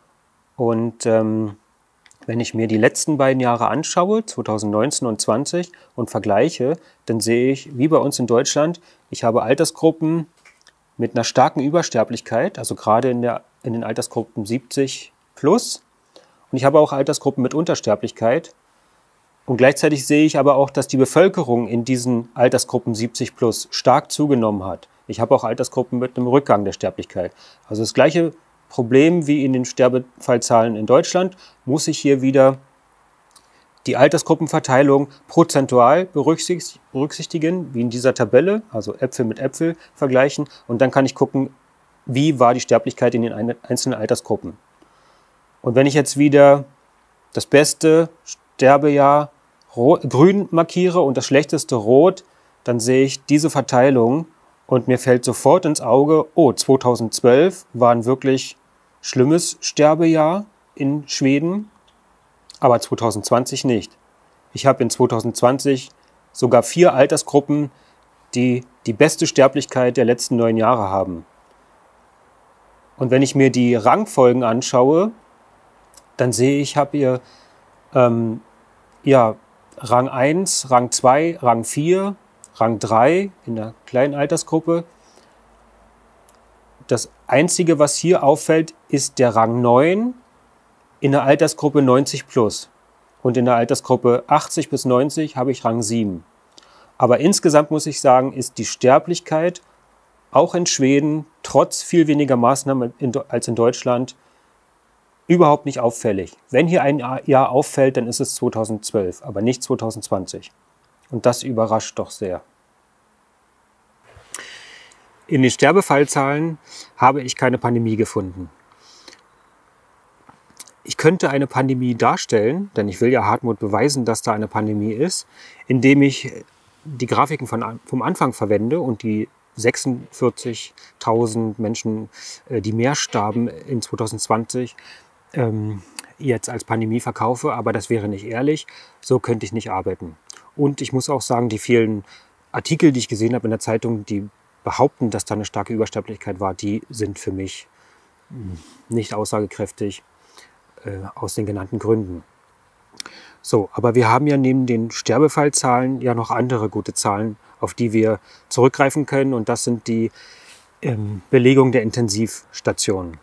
und ähm, wenn ich mir die letzten beiden Jahre anschaue, zwanzig neunzehn und zwanzig, und vergleiche, dann sehe ich, wie bei uns in Deutschland, ich habe Altersgruppen mit einer starken Übersterblichkeit, also gerade in, der, in den Altersgruppen siebzig plus. Und ich habe auch Altersgruppen mit Untersterblichkeit. Und gleichzeitig sehe ich aber auch, dass die Bevölkerung in diesen Altersgruppen siebzig plus stark zugenommen hat. Ich habe auch Altersgruppen mit einem Rückgang der Sterblichkeit. Also das gleiche Problem wie in den Sterbefallzahlen in Deutschland, muss ich hier wieder die Altersgruppenverteilung prozentual berücksichtigen, wie in dieser Tabelle, also Äpfel mit Äpfel vergleichen. Und dann kann ich gucken, wie war die Sterblichkeit in den einzelnen Altersgruppen. Und wenn ich jetzt wieder das beste Sterbejahr grün markiere und das schlechteste rot, dann sehe ich diese Verteilung und mir fällt sofort ins Auge, oh, zweitausendzwölf war ein wirklich schlimmes Sterbejahr in Schweden, aber zwanzig zwanzig nicht. Ich habe in zwanzig zwanzig sogar vier Altersgruppen, die die beste Sterblichkeit der letzten neun Jahre haben. Und wenn ich mir die Rangfolgen anschaue, dann sehe ich, ich habe hier ähm, ja, Rang eins, Rang zwei, Rang vier, Rang drei in der kleinen Altersgruppe. Das Einzige, was hier auffällt, ist der Rang neun in der Altersgruppe neunzig plus. Und in der Altersgruppe achtzig bis neunzig habe ich Rang sieben. Aber insgesamt muss ich sagen, ist die Sterblichkeit auch in Schweden trotz viel weniger Maßnahmen in, als in Deutschland überhaupt nicht auffällig. Wenn hier ein Jahr auffällt, dann ist es zweitausendzwölf, aber nicht zwanzig zwanzig. Und das überrascht doch sehr. In den Sterbefallzahlen habe ich keine Pandemie gefunden. Ich könnte eine Pandemie darstellen, denn ich will ja Hartmut beweisen, dass da eine Pandemie ist, indem ich die Grafiken von, vom Anfang verwende und die sechsundvierzigtausend Menschen, die mehr starben in zwanzig zwanzig, ähm, jetzt als Pandemie verkaufe, aber das wäre nicht ehrlich. So könnte ich nicht arbeiten. Und ich muss auch sagen, die vielen Artikel, die ich gesehen habe in der Zeitung, die behaupten, dass da eine starke Übersterblichkeit war, die sind für mich nicht aussagekräftig äh, aus den genannten Gründen. So, aber wir haben ja neben den Sterbefallzahlen ja noch andere gute Zahlen, auf die wir zurückgreifen können. Und das sind die ähm, Belegung der Intensivstationen.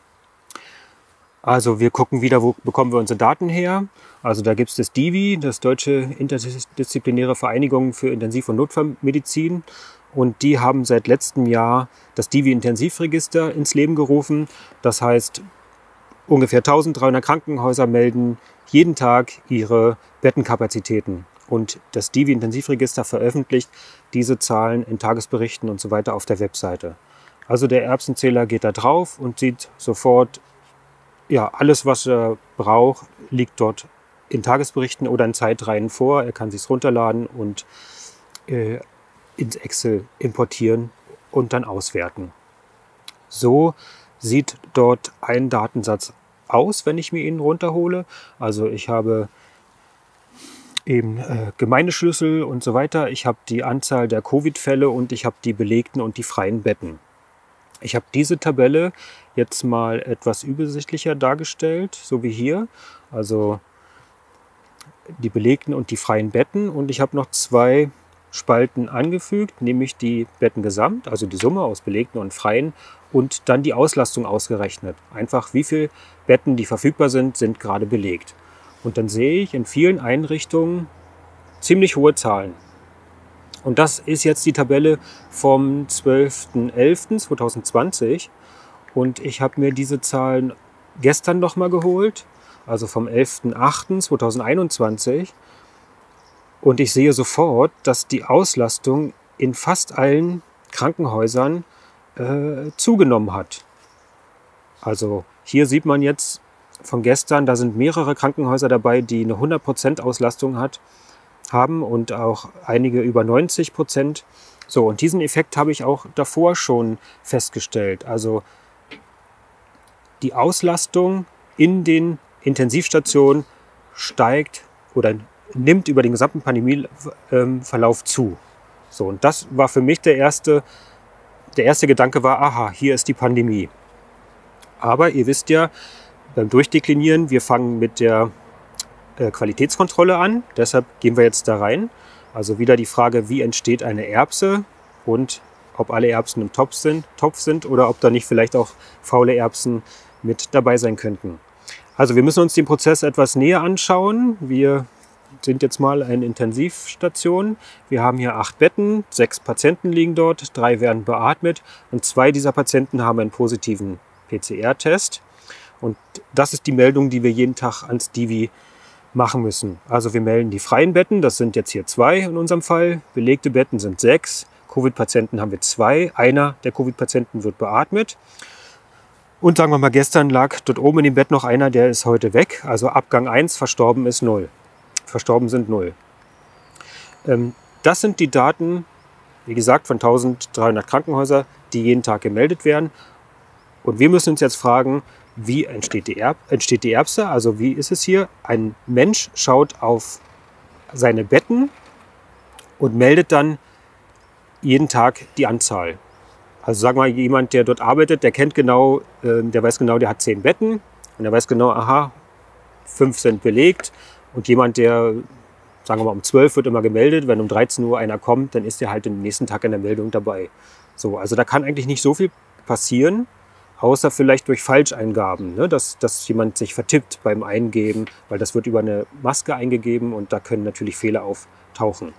Also wir gucken wieder, wo bekommen wir unsere Daten her. Also da gibt es das D I V I, das Deutsche Interdisziplinäre Vereinigung für Intensiv- und Notfallmedizin. Und die haben seit letztem Jahr das D I V I-Intensivregister ins Leben gerufen. Das heißt, ungefähr dreizehnhundert Krankenhäuser melden jeden Tag ihre Bettenkapazitäten. Und das D I V I-Intensivregister veröffentlicht diese Zahlen in Tagesberichten und so weiter auf der Webseite. Also der Erbsenzähler geht da drauf und sieht sofort, ja, alles, was er braucht, liegt dort in Tagesberichten oder in Zeitreihen vor. Er kann sich runterladen und äh, ins Excel importieren und dann auswerten. So sieht dort ein Datensatz aus, wenn ich mir ihn runterhole. Also ich habe eben äh, Gemeindeschlüssel und so weiter. Ich habe die Anzahl der Covid-Fälle und ich habe die belegten und die freien Betten. Ich habe diese Tabelle jetzt mal etwas übersichtlicher dargestellt, so wie hier. Also die belegten und die freien Betten. Und ich habe noch zwei Spalten angefügt, nämlich die Betten gesamt, also die Summe aus belegten und freien, und dann die Auslastung ausgerechnet. Einfach wie viele Betten, die verfügbar sind, sind gerade belegt. Und dann sehe ich in vielen Einrichtungen ziemlich hohe Zahlen. Und das ist jetzt die Tabelle vom zwölften elften zweitausendzwanzig. Und ich habe mir diese Zahlen gestern nochmal geholt, also vom elften achten zweitausendeinundzwanzig. Und ich sehe sofort, dass die Auslastung in fast allen Krankenhäusern äh, zugenommen hat. Also hier sieht man jetzt von gestern, da sind mehrere Krankenhäuser dabei, die eine hundert Prozent Auslastung hat, haben und auch einige über neunzig Prozent. So, und diesen Effekt habe ich auch davor schon festgestellt. Also die Auslastung in den Intensivstationen steigt oder nimmt über den gesamten Pandemieverlauf zu. So, und das war für mich der erste, der erste Gedanke war, aha, hier ist die Pandemie. Aber ihr wisst ja, beim Durchdeklinieren, wir fangen mit der äh, Qualitätskontrolle an, deshalb gehen wir jetzt da rein. Also wieder die Frage, wie entsteht eine Erbse und ob alle Erbsen im Topf sind, Topf sind oder ob da nicht vielleicht auch faule Erbsen mit dabei sein könnten. Also wir müssen uns den Prozess etwas näher anschauen. Wir sind jetzt mal eine Intensivstation. Wir haben hier acht Betten, sechs Patienten liegen dort, drei werden beatmet und zwei dieser Patienten haben einen positiven P C R-Test. Und das ist die Meldung, die wir jeden Tag ans D I V I machen müssen. Also wir melden die freien Betten, das sind jetzt hier zwei in unserem Fall. Belegte Betten sind sechs. Covid-Patienten haben wir zwei. Einer der Covid-Patienten wird beatmet. Und sagen wir mal, gestern lag dort oben in dem Bett noch einer, der ist heute weg. Also Abgang eins, verstorben ist null. Verstorben sind null. Ähm, das sind die Daten, wie gesagt, von dreizehnhundert Krankenhäusern, die jeden Tag gemeldet werden. Und wir müssen uns jetzt fragen, wie entsteht die, Erb entsteht die Erbse? Also wie ist es hier? Ein Mensch schaut auf seine Betten und meldet dann jeden Tag die Anzahl. Also sagen wir mal, jemand, der dort arbeitet, der kennt genau, äh, der weiß genau, der hat zehn Betten und der weiß genau, aha, fünf sind belegt. Und jemand, der, sagen wir mal, um zwölf wird immer gemeldet, wenn um dreizehn Uhr einer kommt, dann ist der halt den nächsten Tag in der Meldung dabei. So, also da kann eigentlich nicht so viel passieren, außer vielleicht durch Falscheingaben, ne? dass, dass jemand sich vertippt beim Eingeben, weil das wird über eine Maske eingegeben und da können natürlich Fehler auftauchen.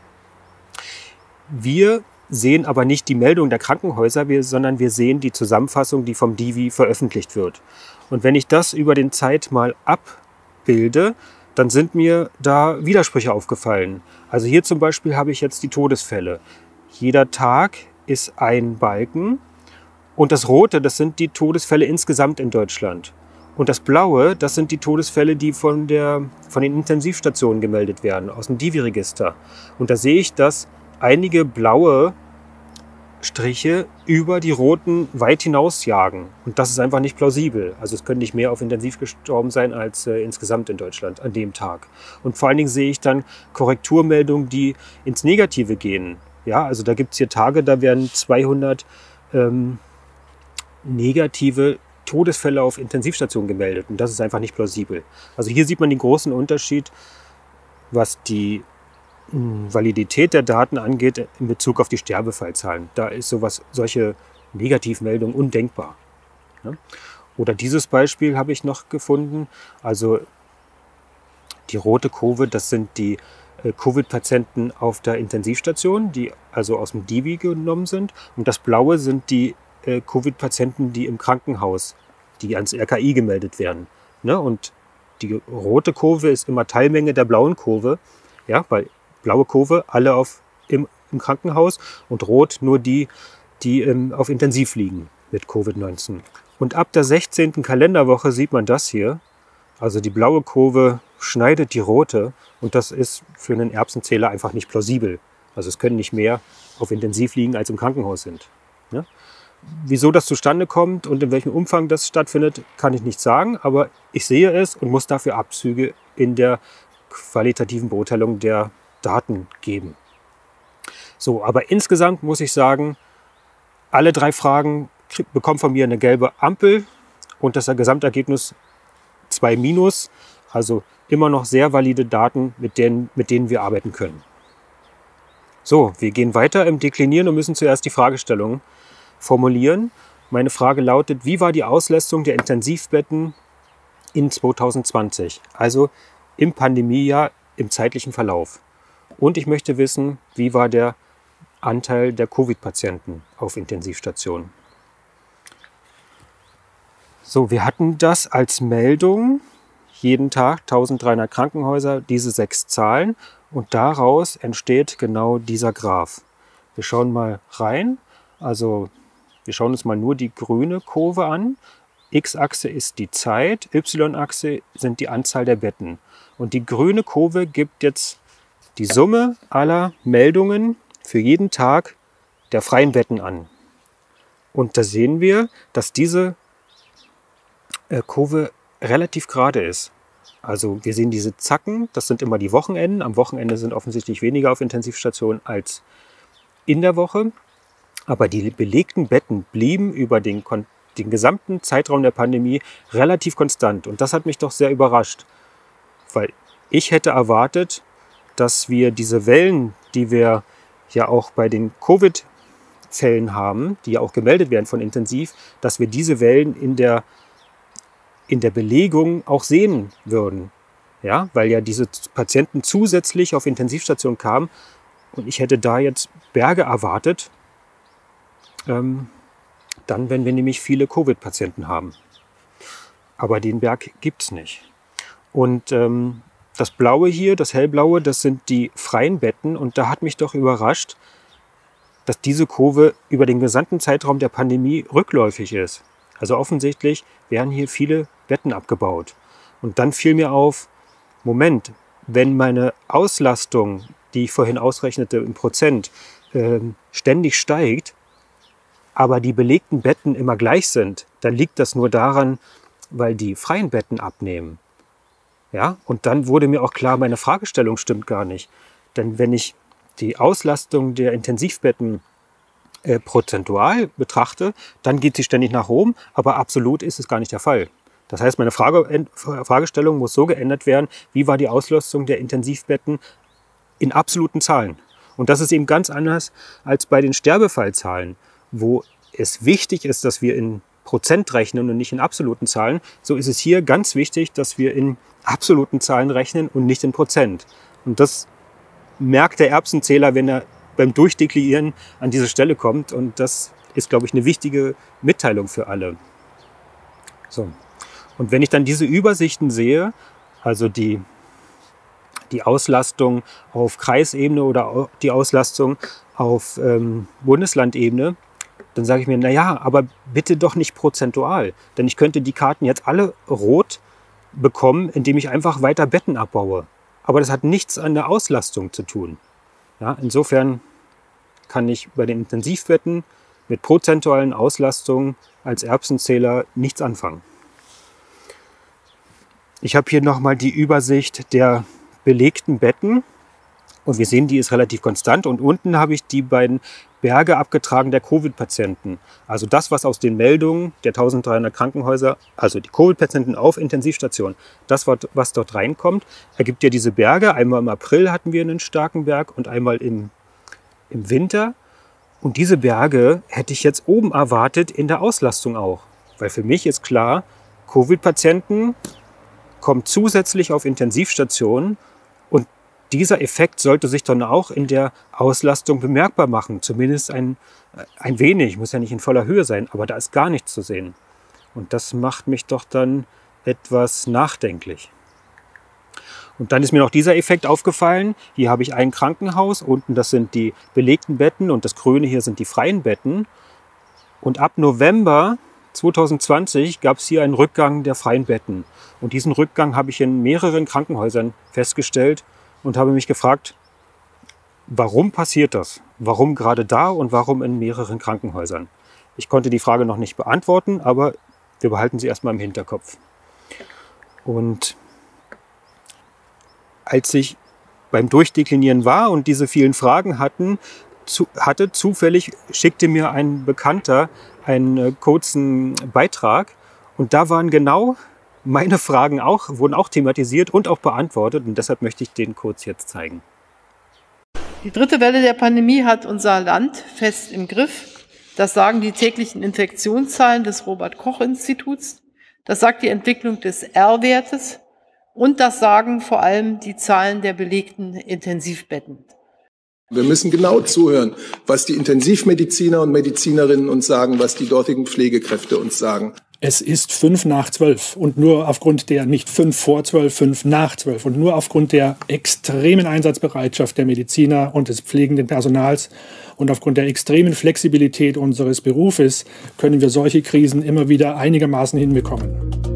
Wir sehen aber nicht die Meldung der Krankenhäuser, wir, sondern wir sehen die Zusammenfassung, die vom D I V I veröffentlicht wird. Und wenn ich das über den Zeit mal abbilde, dann sind mir da Widersprüche aufgefallen. Also hier zum Beispiel habe ich jetzt die Todesfälle. Jeder Tag ist ein Balken. Und das Rote, das sind die Todesfälle insgesamt in Deutschland. Und das Blaue, das sind die Todesfälle, die von, der, von den Intensivstationen gemeldet werden, aus dem D I V I-Register. Und da sehe ich, dass einige blaue Striche über die roten weit hinaus jagen. Und das ist einfach nicht plausibel. Also es können nicht mehr auf Intensiv gestorben sein als äh, insgesamt in Deutschland an dem Tag. Und vor allen Dingen sehe ich dann Korrekturmeldungen, die ins Negative gehen. Ja, also da gibt es hier Tage, da werden zweihundert ähm, negative Todesfälle auf Intensivstationen gemeldet. Und das ist einfach nicht plausibel. Also hier sieht man den großen Unterschied, was die mh, Validität der Daten angeht in Bezug auf die Sterbefallzahlen. Da ist sowas, solche Negativmeldungen undenkbar. Ja? Oder dieses Beispiel habe ich noch gefunden, also die rote Kurve, das sind die äh, Covid-Patienten auf der Intensivstation, die also aus dem D I V I genommen sind. Und das blaue sind die äh, Covid-Patienten, die im Krankenhaus, die ans R K I gemeldet werden. Ne? Und die rote Kurve ist immer Teilmenge der blauen Kurve, ja, weil blaue Kurve alle auf, im, im Krankenhaus und rot nur die, die ähm, auf Intensiv liegen mit Covid neunzehn. Und ab der sechzehnten Kalenderwoche sieht man das hier. Also die blaue Kurve schneidet die rote und das ist für einen Erbsenzähler einfach nicht plausibel. Also es können nicht mehr auf Intensiv liegen, als im Krankenhaus sind. Ja? Wieso das zustande kommt und in welchem Umfang das stattfindet, kann ich nicht sagen, aber ich sehe es und muss dafür Abzüge in der qualitativen Beurteilung der Daten geben. So, aber insgesamt muss ich sagen, alle drei Fragen bekommen von mir eine gelbe Ampel und das Gesamtergebnis zwei minus, also immer noch sehr valide Daten, mit denen, mit denen wir arbeiten können. So, wir gehen weiter im Deklinieren und müssen zuerst die Fragestellung formulieren. Meine Frage lautet, wie war die Auslastung der Intensivbetten in zwanzig zwanzig, also im Pandemiejahr, im zeitlichen Verlauf. Und ich möchte wissen, wie war der Anteil der Covid-Patienten auf Intensivstationen. So, wir hatten das als Meldung, jeden Tag eintausenddreihundert Krankenhäuser, diese sechs Zahlen und daraus entsteht genau dieser Graph. Wir schauen mal rein, also wir schauen uns mal nur die grüne Kurve an. X-Achse ist die Zeit, Y-Achse sind die Anzahl der Betten. Und die grüne Kurve gibt jetzt die Summe aller Meldungen für jeden Tag der freien Betten an. Und da sehen wir, dass diese Kurve relativ gerade ist. Also wir sehen diese Zacken, das sind immer die Wochenenden. Am Wochenende sind offensichtlich weniger auf Intensivstationen als in der Woche. Aber die belegten Betten blieben über den, den gesamten Zeitraum der Pandemie relativ konstant. Und das hat mich doch sehr überrascht. Weil ich hätte erwartet, dass wir diese Wellen, die wir ja auch bei den Covid-Fällen haben, die ja auch gemeldet werden von Intensiv, dass wir diese Wellen in der in der Belegung auch sehen würden. Ja, weil ja diese Patienten zusätzlich auf Intensivstation kamen und ich hätte da jetzt Berge erwartet, ähm, dann, wenn wir nämlich viele Covid-Patienten haben. Aber den Berg gibt es nicht. Und ähm, das Blaue hier, das Hellblaue, das sind die freien Betten und da hat mich doch überrascht, dass diese Kurve über den gesamten Zeitraum der Pandemie rückläufig ist. Also offensichtlich werden hier viele Betten abgebaut. Und dann fiel mir auf, Moment, wenn meine Auslastung, die ich vorhin ausrechnete im Prozent, äh, ständig steigt, aber die belegten Betten immer gleich sind, dann liegt das nur daran, weil die freien Betten abnehmen. Ja? Und dann wurde mir auch klar, meine Fragestellung stimmt gar nicht. Denn wenn ich die Auslastung der Intensivbetten Äh, prozentual betrachte, dann geht sie ständig nach oben, aber absolut ist es gar nicht der Fall. Das heißt, meine Frage, Fragestellung muss so geändert werden, wie war die Auslastung der Intensivbetten in absoluten Zahlen. Und das ist eben ganz anders als bei den Sterbefallzahlen, wo es wichtig ist, dass wir in Prozent rechnen und nicht in absoluten Zahlen. So ist es hier ganz wichtig, dass wir in absoluten Zahlen rechnen und nicht in Prozent. Und das merkt der Erbsenzähler, wenn er beim Durchdeklinieren an diese Stelle kommt. Und das ist, glaube ich, eine wichtige Mitteilung für alle. So. Und wenn ich dann diese Übersichten sehe, also die, die Auslastung auf Kreisebene oder die Auslastung auf ähm, Bundeslandebene, dann sage ich mir, naja, aber bitte doch nicht prozentual. Denn ich könnte die Karten jetzt alle rot bekommen, indem ich einfach weiter Betten abbaue. Aber das hat nichts an der Auslastung zu tun. Ja, insofern kann ich bei den Intensivbetten mit prozentualen Auslastungen als Erbsenzähler nichts anfangen. Ich habe hier nochmal die Übersicht der belegten Betten und wir sehen, die ist relativ konstant und unten habe ich die beiden Berge abgetragen der Covid-Patienten. Also das, was aus den Meldungen der eintausenddreihundert Krankenhäuser, also die Covid-Patienten auf Intensivstationen, das, was dort reinkommt, ergibt ja diese Berge. Einmal im April hatten wir einen starken Berg und einmal im, im Winter. Und diese Berge hätte ich jetzt oben erwartet in der Auslastung auch. Weil für mich ist klar, Covid-Patienten kommen zusätzlich auf Intensivstationen und dieser Effekt sollte sich dann auch in der Auslastung bemerkbar machen. Zumindest ein, ein wenig, muss ja nicht in voller Höhe sein, aber da ist gar nichts zu sehen. Und das macht mich doch dann etwas nachdenklich. Und dann ist mir noch dieser Effekt aufgefallen. Hier habe ich ein Krankenhaus, unten das sind die belegten Betten und das Grüne hier sind die freien Betten. Und ab November zwanzig zwanzig gab es hier einen Rückgang der freien Betten. Und diesen Rückgang habe ich in mehreren Krankenhäusern festgestellt und habe mich gefragt, warum passiert das? Warum gerade da und warum in mehreren Krankenhäusern? Ich konnte die Frage noch nicht beantworten, aber wir behalten sie erstmal im Hinterkopf. Und als ich beim Durchdeklinieren war und diese vielen Fragen hatten, zu, hatte, zufällig schickte mir ein Bekannter einen äh, kurzen Beitrag und da waren genau meine Fragen auch, wurden auch thematisiert und auch beantwortet und deshalb möchte ich den kurz jetzt zeigen. Die dritte Welle der Pandemie hat unser Land fest im Griff. Das sagen die täglichen Infektionszahlen des Robert-Koch-Instituts. Das sagt die Entwicklung des R-Wertes. Und das sagen vor allem die Zahlen der belegten Intensivbetten. Wir müssen genau zuhören, was die Intensivmediziner und Medizinerinnen uns sagen, was die dortigen Pflegekräfte uns sagen. Es ist fünf nach zwölf und nur aufgrund der, nicht fünf vor zwölf, fünf nach zwölf und nur aufgrund der extremen Einsatzbereitschaft der Mediziner und des pflegenden Personals und aufgrund der extremen Flexibilität unseres Berufes können wir solche Krisen immer wieder einigermaßen hinbekommen.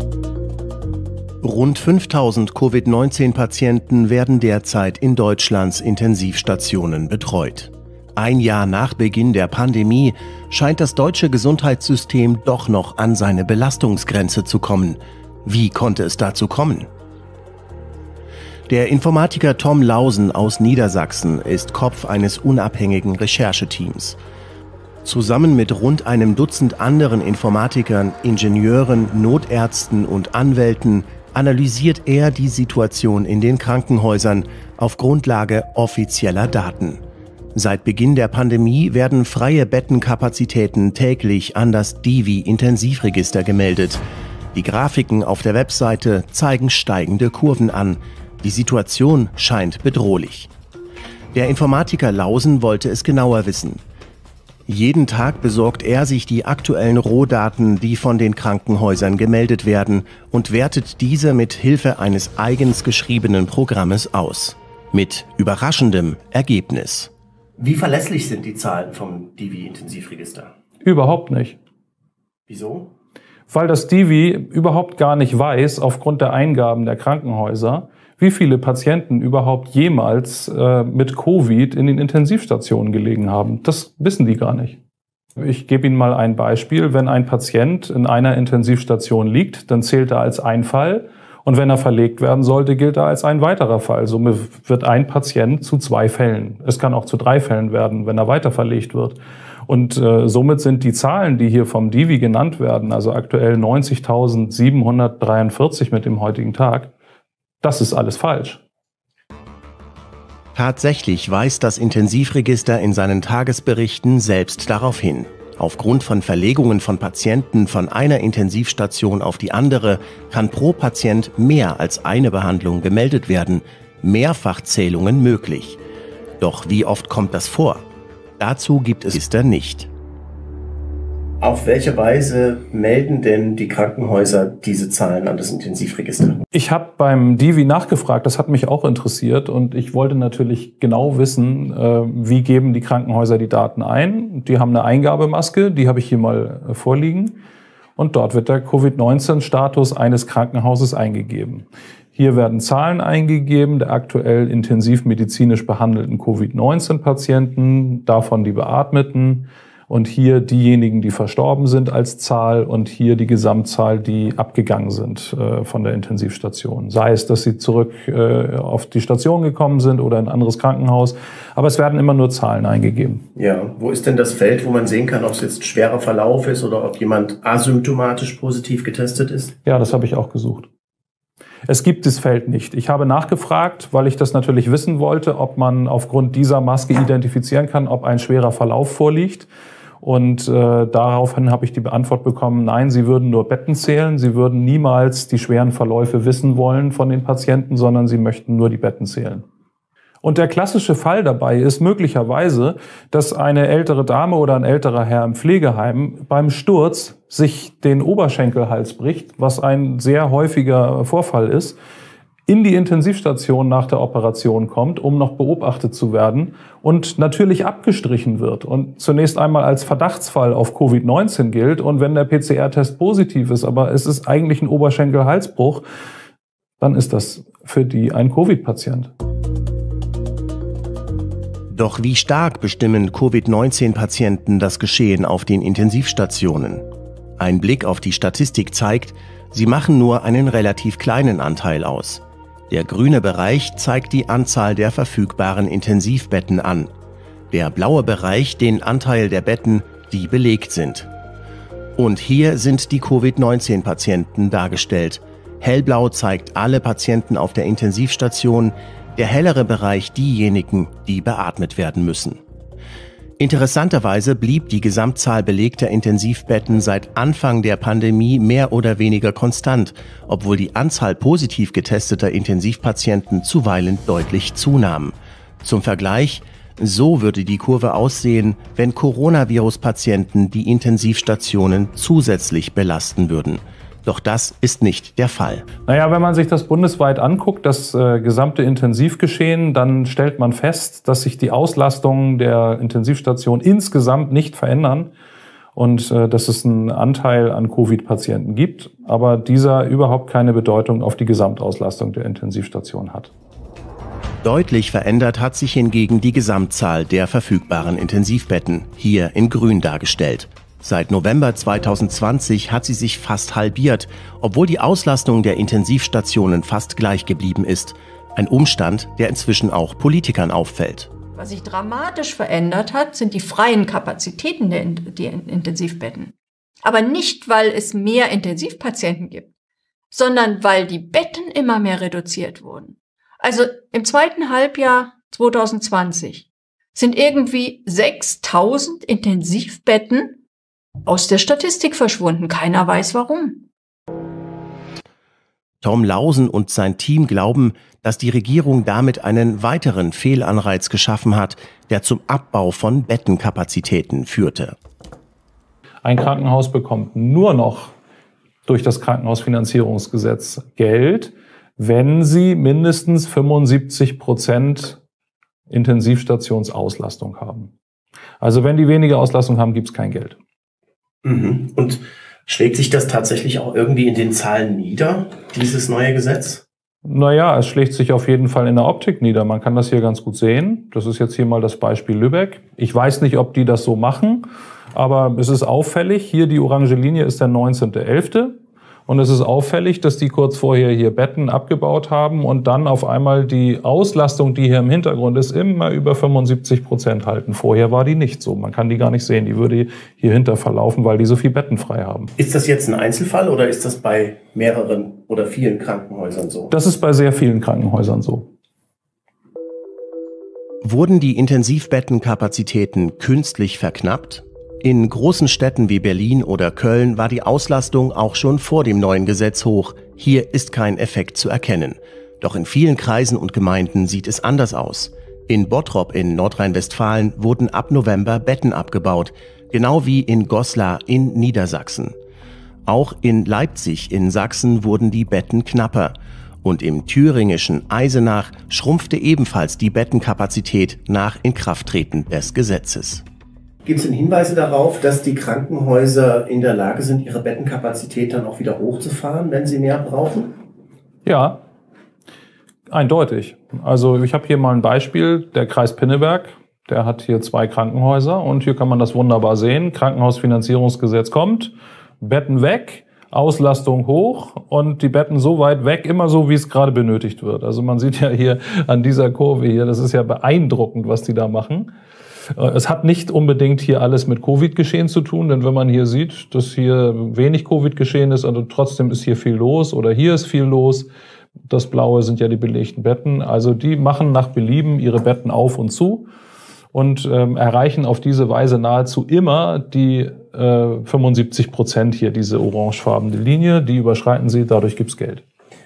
Rund fünftausend Covid neunzehn Patienten werden derzeit in Deutschlands Intensivstationen betreut. Ein Jahr nach Beginn der Pandemie scheint das deutsche Gesundheitssystem doch noch an seine Belastungsgrenze zu kommen. Wie konnte es dazu kommen? Der Informatiker Tom Lausen aus Niedersachsen ist Kopf eines unabhängigen Rechercheteams. Zusammen mit rund einem Dutzend anderen Informatikern, Ingenieuren, Notärzten und Anwälten analysiert er die Situation in den Krankenhäusern auf Grundlage offizieller Daten. Seit Beginn der Pandemie werden freie Bettenkapazitäten täglich an das D I V I-Intensivregister gemeldet. Die Grafiken auf der Webseite zeigen steigende Kurven an. Die Situation scheint bedrohlich. Der Informatiker Lausen wollte es genauer wissen. Jeden Tag besorgt er sich die aktuellen Rohdaten, die von den Krankenhäusern gemeldet werden, und wertet diese mit Hilfe eines eigens geschriebenen Programmes aus. Mit überraschendem Ergebnis. Wie verlässlich sind die Zahlen vom D I V I-Intensivregister? Überhaupt nicht. Wieso? Weil das D I V I überhaupt gar nicht weiß, aufgrund der Eingaben der Krankenhäuser, wie viele Patienten überhaupt jemals äh, mit Covid in den Intensivstationen gelegen haben. Das wissen die gar nicht. Ich gebe Ihnen mal ein Beispiel. Wenn ein Patient in einer Intensivstation liegt, dann zählt er als ein Fall. Und wenn er verlegt werden sollte, gilt er als ein weiterer Fall. Somit wird ein Patient zu zwei Fällen. Es kann auch zu drei Fällen werden, wenn er weiter verlegt wird. Und äh, somit sind die Zahlen, die hier vom D I V I genannt werden, also aktuell neunzigtausendsiebenhundertdreiundvierzig mit dem heutigen Tag, das ist alles falsch. Tatsächlich weist das Intensivregister in seinen Tagesberichten selbst darauf hin. Aufgrund von Verlegungen von Patienten von einer Intensivstation auf die andere kann pro Patient mehr als eine Behandlung gemeldet werden, Mehrfachzählungen möglich. Doch wie oft kommt das vor? Dazu gibt es Register nicht. Auf welche Weise melden denn die Krankenhäuser diese Zahlen an das Intensivregister? Ich habe beim D I V I nachgefragt, das hat mich auch interessiert und ich wollte natürlich genau wissen, wie geben die Krankenhäuser die Daten ein. Die haben eine Eingabemaske, die habe ich hier mal vorliegen und dort wird der Covid neunzehn Status eines Krankenhauses eingegeben. Hier werden Zahlen eingegeben der aktuell intensivmedizinisch behandelten Covid neunzehn Patienten, davon die Beatmeten, und hier diejenigen, die verstorben sind als Zahl und hier die Gesamtzahl, die abgegangen sind äh, von der Intensivstation. Sei es, dass sie zurück äh, auf die Station gekommen sind oder in ein anderes Krankenhaus. Aber es werden immer nur Zahlen eingegeben. Ja, wo ist denn das Feld, wo man sehen kann, ob es jetzt schwerer Verlauf ist oder ob jemand asymptomatisch positiv getestet ist? Ja, das habe ich auch gesucht. Es gibt das Feld nicht. Ich habe nachgefragt, weil ich das natürlich wissen wollte, ob man aufgrund dieser Maske identifizieren kann, ob ein schwerer Verlauf vorliegt. Und äh, daraufhin habe ich die Antwort bekommen, nein, sie würden nur Betten zählen. Sie würden niemals die schweren Verläufe wissen wollen von den Patienten, sondern sie möchten nur die Betten zählen. Und der klassische Fall dabei ist möglicherweise, dass eine ältere Dame oder ein älterer Herr im Pflegeheim beim Sturz sich den Oberschenkelhals bricht, was ein sehr häufiger Vorfall ist, in die Intensivstation nach der Operation kommt, um noch beobachtet zu werden und natürlich abgestrichen wird und zunächst einmal als Verdachtsfall auf Covid neunzehn gilt. Und wenn der P C R-Test positiv ist, aber es ist eigentlich ein Oberschenkelhalsbruch, dann ist das für die ein Covid-Patient. Doch wie stark bestimmen Covid neunzehn Patienten das Geschehen auf den Intensivstationen? Ein Blick auf die Statistik zeigt, sie machen nur einen relativ kleinen Anteil aus. Der grüne Bereich zeigt die Anzahl der verfügbaren Intensivbetten an. Der blaue Bereich den Anteil der Betten, die belegt sind. Und hier sind die Covid neunzehn Patienten dargestellt. Hellblau zeigt alle Patienten auf der Intensivstation, der hellere Bereich diejenigen, die beatmet werden müssen. Interessanterweise blieb die Gesamtzahl belegter Intensivbetten seit Anfang der Pandemie mehr oder weniger konstant, obwohl die Anzahl positiv getesteter Intensivpatienten zuweilen deutlich zunahm. Zum Vergleich, so würde die Kurve aussehen, wenn Coronavirus-Patienten die Intensivstationen zusätzlich belasten würden. Doch das ist nicht der Fall. Naja, wenn man sich das bundesweit anguckt, das äh, gesamte Intensivgeschehen, dann stellt man fest, dass sich die Auslastungen der Intensivstation insgesamt nicht verändern und äh, dass es einen Anteil an Covid-Patienten gibt, aber dieser überhaupt keine Bedeutung auf die Gesamtauslastung der Intensivstation hat. Deutlich verändert hat sich hingegen die Gesamtzahl der verfügbaren Intensivbetten, hier in grün dargestellt. Seit November zweitausendzwanzig hat sie sich fast halbiert, obwohl die Auslastung der Intensivstationen fast gleich geblieben ist. Ein Umstand, der inzwischen auch Politikern auffällt. Was sich dramatisch verändert hat, sind die freien Kapazitäten der Intensivbetten. Aber nicht, weil es mehr Intensivpatienten gibt, sondern weil die Betten immer mehr reduziert wurden. Also im zweiten Halbjahr zweitausendzwanzig sind irgendwie sechstausend Intensivbetten aus der Statistik verschwunden. Keiner weiß warum. Tom Lausen und sein Team glauben, dass die Regierung damit einen weiteren Fehlanreiz geschaffen hat, der zum Abbau von Bettenkapazitäten führte. Ein Krankenhaus bekommt nur noch durch das Krankenhausfinanzierungsgesetz Geld, wenn sie mindestens fünfundsiebzig Prozent Intensivstationsauslastung haben. Also wenn die weniger Auslastung haben, gibt es kein Geld. Mhm. Und schlägt sich das tatsächlich auch irgendwie in den Zahlen nieder, dieses neue Gesetz? Naja, es schlägt sich auf jeden Fall in der Optik nieder. Man kann das hier ganz gut sehen. Das ist jetzt hier mal das Beispiel Lübeck. Ich weiß nicht, ob die das so machen, aber es ist auffällig. Hier die orange Linie ist der neunzehnter elfter Und es ist auffällig, dass die kurz vorher hier Betten abgebaut haben und dann auf einmal die Auslastung, die hier im Hintergrund ist, immer über fünfundsiebzig Prozent halten. Vorher war die nicht so. Man kann die gar nicht sehen. Die würde hier hinter verlaufen, weil die so viel Betten frei haben. Ist das jetzt ein Einzelfall oder ist das bei mehreren oder vielen Krankenhäusern so? Das ist bei sehr vielen Krankenhäusern so. Wurden die Intensivbettenkapazitäten künstlich verknappt? In großen Städten wie Berlin oder Köln war die Auslastung auch schon vor dem neuen Gesetz hoch. Hier ist kein Effekt zu erkennen. Doch in vielen Kreisen und Gemeinden sieht es anders aus. In Bottrop in Nordrhein-Westfalen wurden ab November Betten abgebaut, genau wie in Goslar in Niedersachsen. Auch in Leipzig in Sachsen wurden die Betten knapper. Und im thüringischen Eisenach schrumpfte ebenfalls die Bettenkapazität nach Inkrafttreten des Gesetzes. Gibt es denn Hinweise darauf, dass die Krankenhäuser in der Lage sind, ihre Bettenkapazität dann auch wieder hochzufahren, wenn sie mehr brauchen? Ja, eindeutig. Also ich habe hier mal ein Beispiel, der Kreis Pinneberg, der hat hier zwei Krankenhäuser und hier kann man das wunderbar sehen. Krankenhausfinanzierungsgesetz kommt, Betten weg, Auslastung hoch und die Betten so weit weg, immer so, wie es gerade benötigt wird. Also man sieht ja hier an dieser Kurve hier, das ist ja beeindruckend, was die da machen. Es hat nicht unbedingt hier alles mit Covid-Geschehen zu tun, denn wenn man hier sieht, dass hier wenig Covid-Geschehen ist, also trotzdem ist hier viel los oder hier ist viel los, Das Blaue sind ja die belegten Betten. Also die machen nach Belieben ihre Betten auf und zu und ähm, erreichen auf diese Weise nahezu immer die äh, fünfundsiebzig Prozent hier, diese orangefarbene Linie. Die überschreiten sie, dadurch gibt's Geld.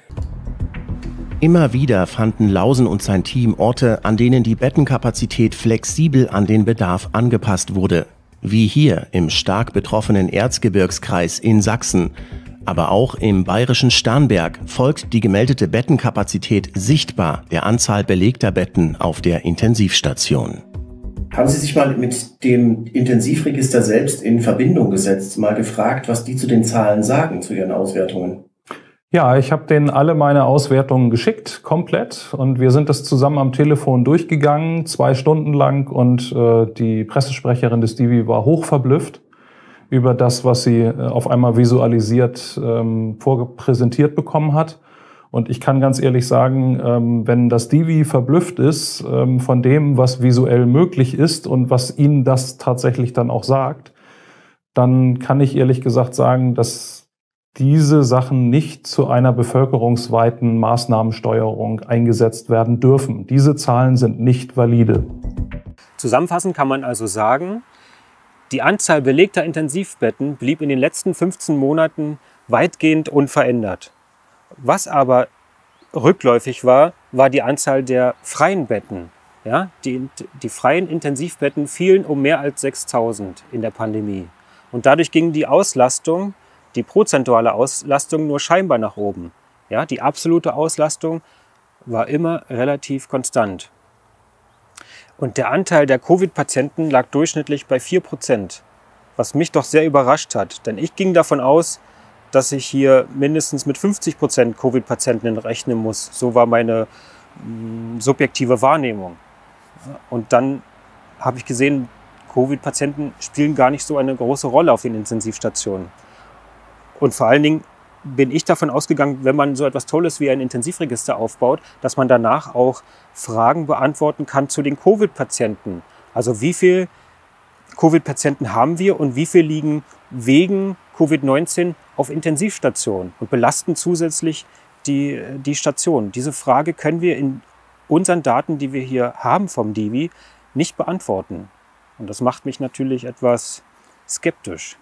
Immer wieder fanden Lausen und sein Team Orte, an denen die Bettenkapazität flexibel an den Bedarf angepasst wurde. Wie hier im stark betroffenen Erzgebirgskreis in Sachsen. Aber auch im bayerischen Starnberg folgt die gemeldete Bettenkapazität sichtbar der Anzahl belegter Betten auf der Intensivstation. Haben Sie sich mal mit dem Intensivregister selbst in Verbindung gesetzt, mal gefragt, was die zu den Zahlen sagen, zu ihren Auswertungen? Ja, ich habe denen alle meine Auswertungen geschickt, komplett. Und wir sind das zusammen am Telefon durchgegangen, zwei Stunden lang. Und äh, die Pressesprecherin des Divi war hoch verblüfft über das, was sie äh, auf einmal visualisiert ähm, vorgepräsentiert bekommen hat. Und ich kann ganz ehrlich sagen, ähm, wenn das Divi verblüfft ist ähm, von dem, was visuell möglich ist und was ihnen das tatsächlich dann auch sagt, dann kann ich ehrlich gesagt sagen, dass diese Sachen nicht zu einer bevölkerungsweiten Maßnahmensteuerung eingesetzt werden dürfen. Diese Zahlen sind nicht valide. Zusammenfassend kann man also sagen, die Anzahl belegter Intensivbetten blieb in den letzten fünfzehn Monaten weitgehend unverändert. Was aber rückläufig war, war die Anzahl der freien Betten. Ja, die, die freien Intensivbetten fielen um mehr als sechstausend in der Pandemie. Und dadurch ging die Auslastung, die prozentuale Auslastung nur scheinbar nach oben. Ja, die absolute Auslastung war immer relativ konstant. Und der Anteil der Covid-Patienten lag durchschnittlich bei vier Prozent, was mich doch sehr überrascht hat. Denn ich ging davon aus, dass ich hier mindestens mit fünfzig Prozent Covid-Patienten rechnen muss. So war meine mh, subjektive Wahrnehmung. Und dann habe ich gesehen, Covid-Patienten spielen gar nicht so eine große Rolle auf den Intensivstationen. Und vor allen Dingen bin ich davon ausgegangen, wenn man so etwas Tolles wie ein Intensivregister aufbaut, dass man danach auch Fragen beantworten kann zu den Covid-Patienten. Also wie viele Covid-Patienten haben wir und wie viele liegen wegen Covid neunzehn auf Intensivstationen und belasten zusätzlich die, die Station. Diese Frage können wir in unseren Daten, die wir hier haben vom Divi, nicht beantworten. Und das macht mich natürlich etwas skeptisch.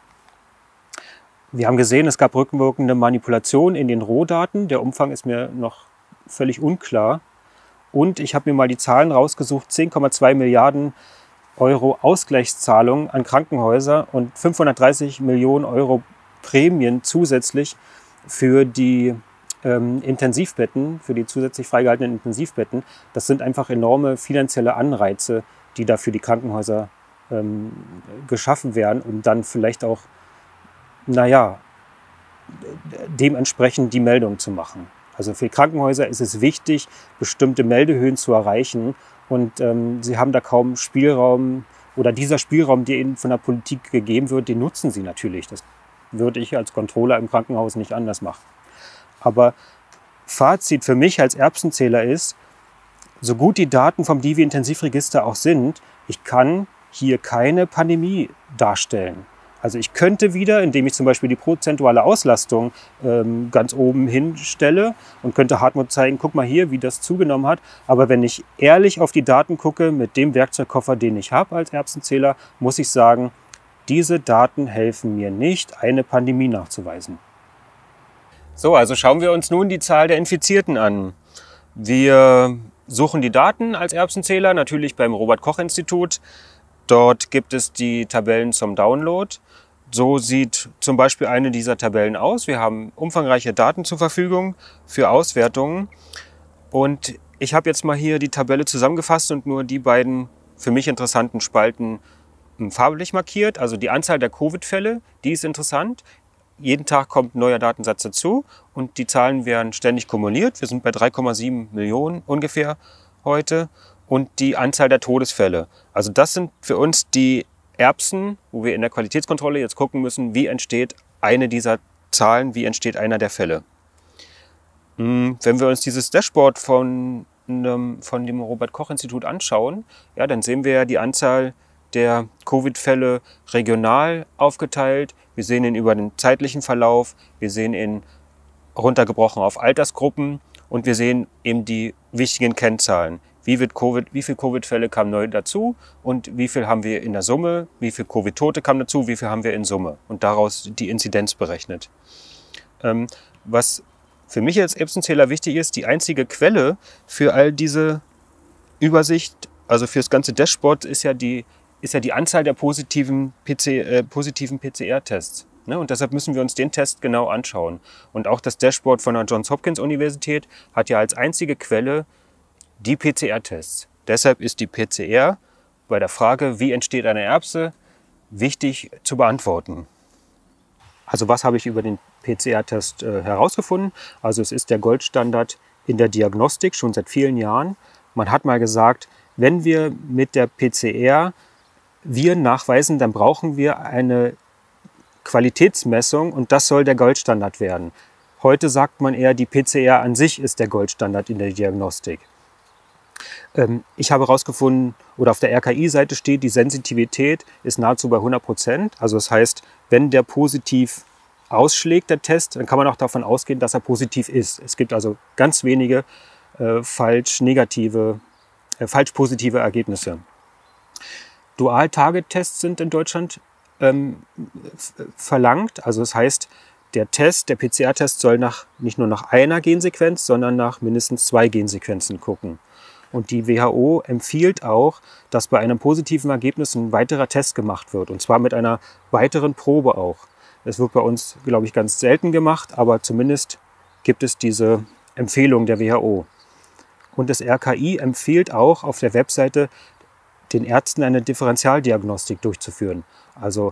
Wir haben gesehen, es gab rückwirkende Manipulationen in den Rohdaten. Der Umfang ist mir noch völlig unklar. Und ich habe mir mal die Zahlen rausgesucht. zehn Komma zwei Milliarden Euro Ausgleichszahlungen an Krankenhäuser und fünfhundertdreißig Millionen Euro Prämien zusätzlich für die ähm, Intensivbetten, für die zusätzlich freigehaltenen Intensivbetten. Das sind einfach enorme finanzielle Anreize, die da für die Krankenhäuser ähm, geschaffen werden, um dann vielleicht auch naja, dementsprechend die Meldung zu machen. Also für Krankenhäuser ist es wichtig, bestimmte Meldehöhen zu erreichen und ähm, sie haben da kaum Spielraum oder dieser Spielraum, der ihnen von der Politik gegeben wird, den nutzen sie natürlich. Das würde ich als Controller im Krankenhaus nicht anders machen. Aber Fazit für mich als Erbsenzähler ist, so gut die Daten vom Divi-Intensivregister auch sind, ich kann hier keine Pandemie darstellen. Also ich könnte wieder, indem ich zum Beispiel die prozentuale Auslastung ähm, ganz oben hinstelle und könnte Hartmut zeigen, guck mal hier, wie das zugenommen hat. Aber wenn ich ehrlich auf die Daten gucke, mit dem Werkzeugkoffer, den ich habe als Erbsenzähler, muss ich sagen, diese Daten helfen mir nicht, eine Pandemie nachzuweisen. So, also schauen wir uns nun die Zahl der Infizierten an. Wir suchen die Daten als Erbsenzähler, natürlich beim Robert-Koch-Institut. Dort gibt es die Tabellen zum Download. So sieht zum Beispiel eine dieser Tabellen aus. Wir haben umfangreiche Daten zur Verfügung für Auswertungen. Und ich habe jetzt mal hier die Tabelle zusammengefasst und nur die beiden für mich interessanten Spalten farblich markiert. Also die Anzahl der Covid-Fälle, die ist interessant. Jeden Tag kommt ein neuer Datensatz dazu und die Zahlen werden ständig kumuliert. Wir sind bei drei Komma sieben Millionen ungefähr heute. Und die Anzahl der Todesfälle. Also das sind für uns die Erbsen, wo wir in der Qualitätskontrolle jetzt gucken müssen, wie entsteht eine dieser Zahlen, wie entsteht einer der Fälle. Wenn wir uns dieses Dashboard von, von dem Robert-Koch-Institut anschauen, ja, dann sehen wir ja die Anzahl der Covid-Fälle regional aufgeteilt. Wir sehen ihn über den zeitlichen Verlauf, wir sehen ihn runtergebrochen auf Altersgruppen und wir sehen eben die wichtigen Kennzahlen. Wie, wird COVID, wie viele Covid-Fälle kamen neu dazu und wie viel haben wir in der Summe, wie viele Covid-Tote kamen dazu, wie viel haben wir in Summe und daraus die Inzidenz berechnet. Ähm, was für mich als Erbsenzähler wichtig ist, die einzige Quelle für all diese Übersicht, also für das ganze Dashboard, ist ja die, ist ja die Anzahl der positiven, P C, äh, positiven P C R-Tests. Ne? Und deshalb müssen wir uns den Test genau anschauen. Und auch das Dashboard von der Johns Hopkins Universität hat ja als einzige Quelle die P C R-Tests. Deshalb ist die P C R bei der Frage, wie entsteht eine Erbse, wichtig zu beantworten. Also was habe ich über den P C R-Test äh, herausgefunden? Also es ist der Goldstandard in der Diagnostik schon seit vielen Jahren. Man hat mal gesagt, wenn wir mit der P C R Viren nachweisen, dann brauchen wir eine Qualitätsmessung und das soll der Goldstandard werden. Heute sagt man eher, die P C R an sich ist der Goldstandard in der Diagnostik. Ähm, ich habe herausgefunden, oder auf der R K I-Seite steht, die Sensitivität ist nahezu bei hundert Prozent. Also das heißt, wenn der positiv ausschlägt, der Test, dann kann man auch davon ausgehen, dass er positiv ist. Es gibt also ganz wenige äh, falsch negative, äh, falsch positive Ergebnisse. Dual-Target-Tests sind in Deutschland ähm, verlangt. Also das heißt, der Test, der P C R-Test soll nach, nicht nur nach einer Gensequenz, sondern nach mindestens zwei Gensequenzen gucken. Und die W H O empfiehlt auch, dass bei einem positiven Ergebnis ein weiterer Test gemacht wird. Und zwar mit einer weiteren Probe auch. Das wird bei uns, glaube ich, ganz selten gemacht, aber zumindest gibt es diese Empfehlung der W H O. Und das R K I empfiehlt auch auf der Webseite, den Ärzten eine Differentialdiagnostik durchzuführen. Also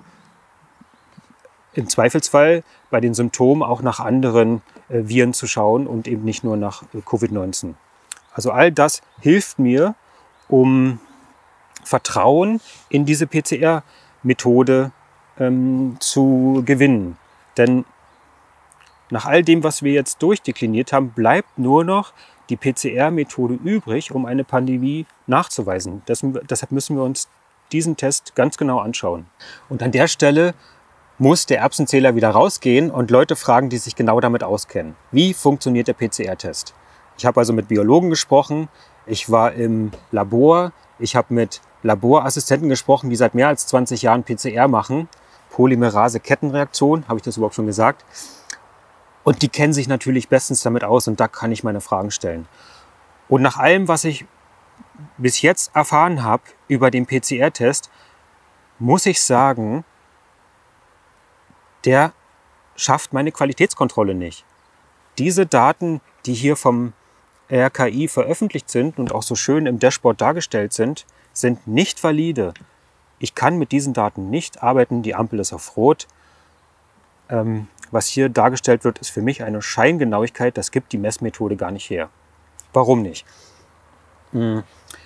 im Zweifelsfall bei den Symptomen auch nach anderen äh, Viren zu schauen und eben nicht nur nach äh, Covid neunzehn. Also all das hilft mir, um Vertrauen in diese P C R-Methode ähm, zu gewinnen. Denn nach all dem, was wir jetzt durchdekliniert haben, bleibt nur noch die P C R-Methode übrig, um eine Pandemie nachzuweisen. Das, deshalb müssen wir uns diesen Test ganz genau anschauen. Und an der Stelle muss der Erbsenzähler wieder rausgehen und Leute fragen, die sich genau damit auskennen. Wie funktioniert der P C R-Test? Ich habe also mit Biologen gesprochen, ich war im Labor, ich habe mit Laborassistenten gesprochen, die seit mehr als zwanzig Jahren P C R machen. Polymerase-Kettenreaktion, habe ich das überhaupt schon gesagt? Und die kennen sich natürlich bestens damit aus und da kann ich meine Fragen stellen. Und nach allem, was ich bis jetzt erfahren habe über den P C R-Test, muss ich sagen, der schafft meine Qualitätskontrolle nicht. Diese Daten, die hier vom R K I veröffentlicht sind und auch so schön im Dashboard dargestellt sind, sind nicht valide. Ich kann mit diesen Daten nicht arbeiten, die Ampel ist auf Rot. Ähm, was hier dargestellt wird, ist für mich eine Scheingenauigkeit, das gibt die Messmethode gar nicht her. Warum nicht? Hm.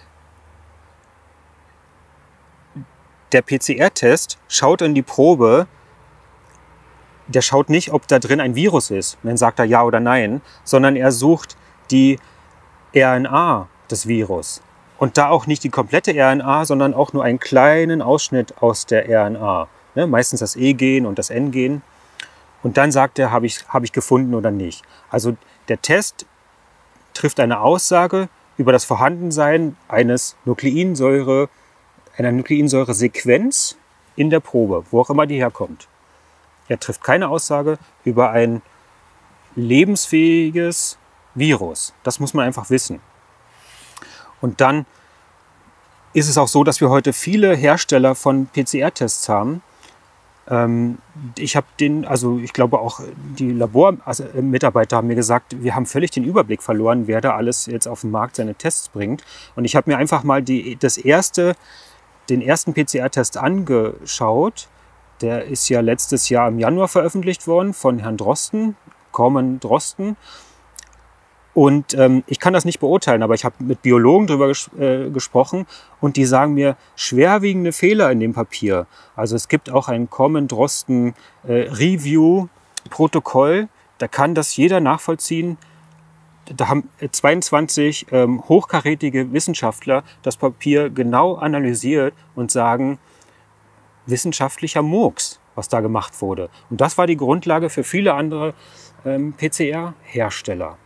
Der P C R-Test schaut in die Probe, der schaut nicht, ob da drin ein Virus ist. Und dann sagt er ja oder nein, sondern er sucht die R N A des Virus. Und da auch nicht die komplette R N A, sondern auch nur einen kleinen Ausschnitt aus der R N A. Ne, meistens das E-Gen und das N-Gen. Und dann sagt er, habe ich, hab ich gefunden oder nicht. Also der Test trifft eine Aussage über das Vorhandensein eines Nukleinsäure, einer Nukleinsäure-Sequenz in der Probe, wo auch immer die herkommt. Er trifft keine Aussage über ein lebensfähiges Virus. Das muss man einfach wissen. Und dann ist es auch so, dass wir heute viele Hersteller von P C R-Tests haben. Ähm, ich habe den, also ich glaube auch die Labormitarbeiter haben mir gesagt, wir haben völlig den Überblick verloren, wer da alles jetzt auf den Markt seine Tests bringt. Und ich habe mir einfach mal die, das erste, den ersten P C R-Test angeschaut. Der ist ja letztes Jahr im Januar veröffentlicht worden von Herrn Drosten, Corman Drosten. Und ähm, ich kann das nicht beurteilen, aber ich habe mit Biologen darüber ges äh, gesprochen und die sagen mir schwerwiegende Fehler in dem Papier. Also es gibt auch ein Corman Drosten äh, Review-Protokoll, da kann das jeder nachvollziehen. Da haben zweiundzwanzig ähm, hochkarätige Wissenschaftler das Papier genau analysiert und sagen, wissenschaftlicher Murks, was da gemacht wurde. Und das war die Grundlage für viele andere ähm, P C R-Hersteller.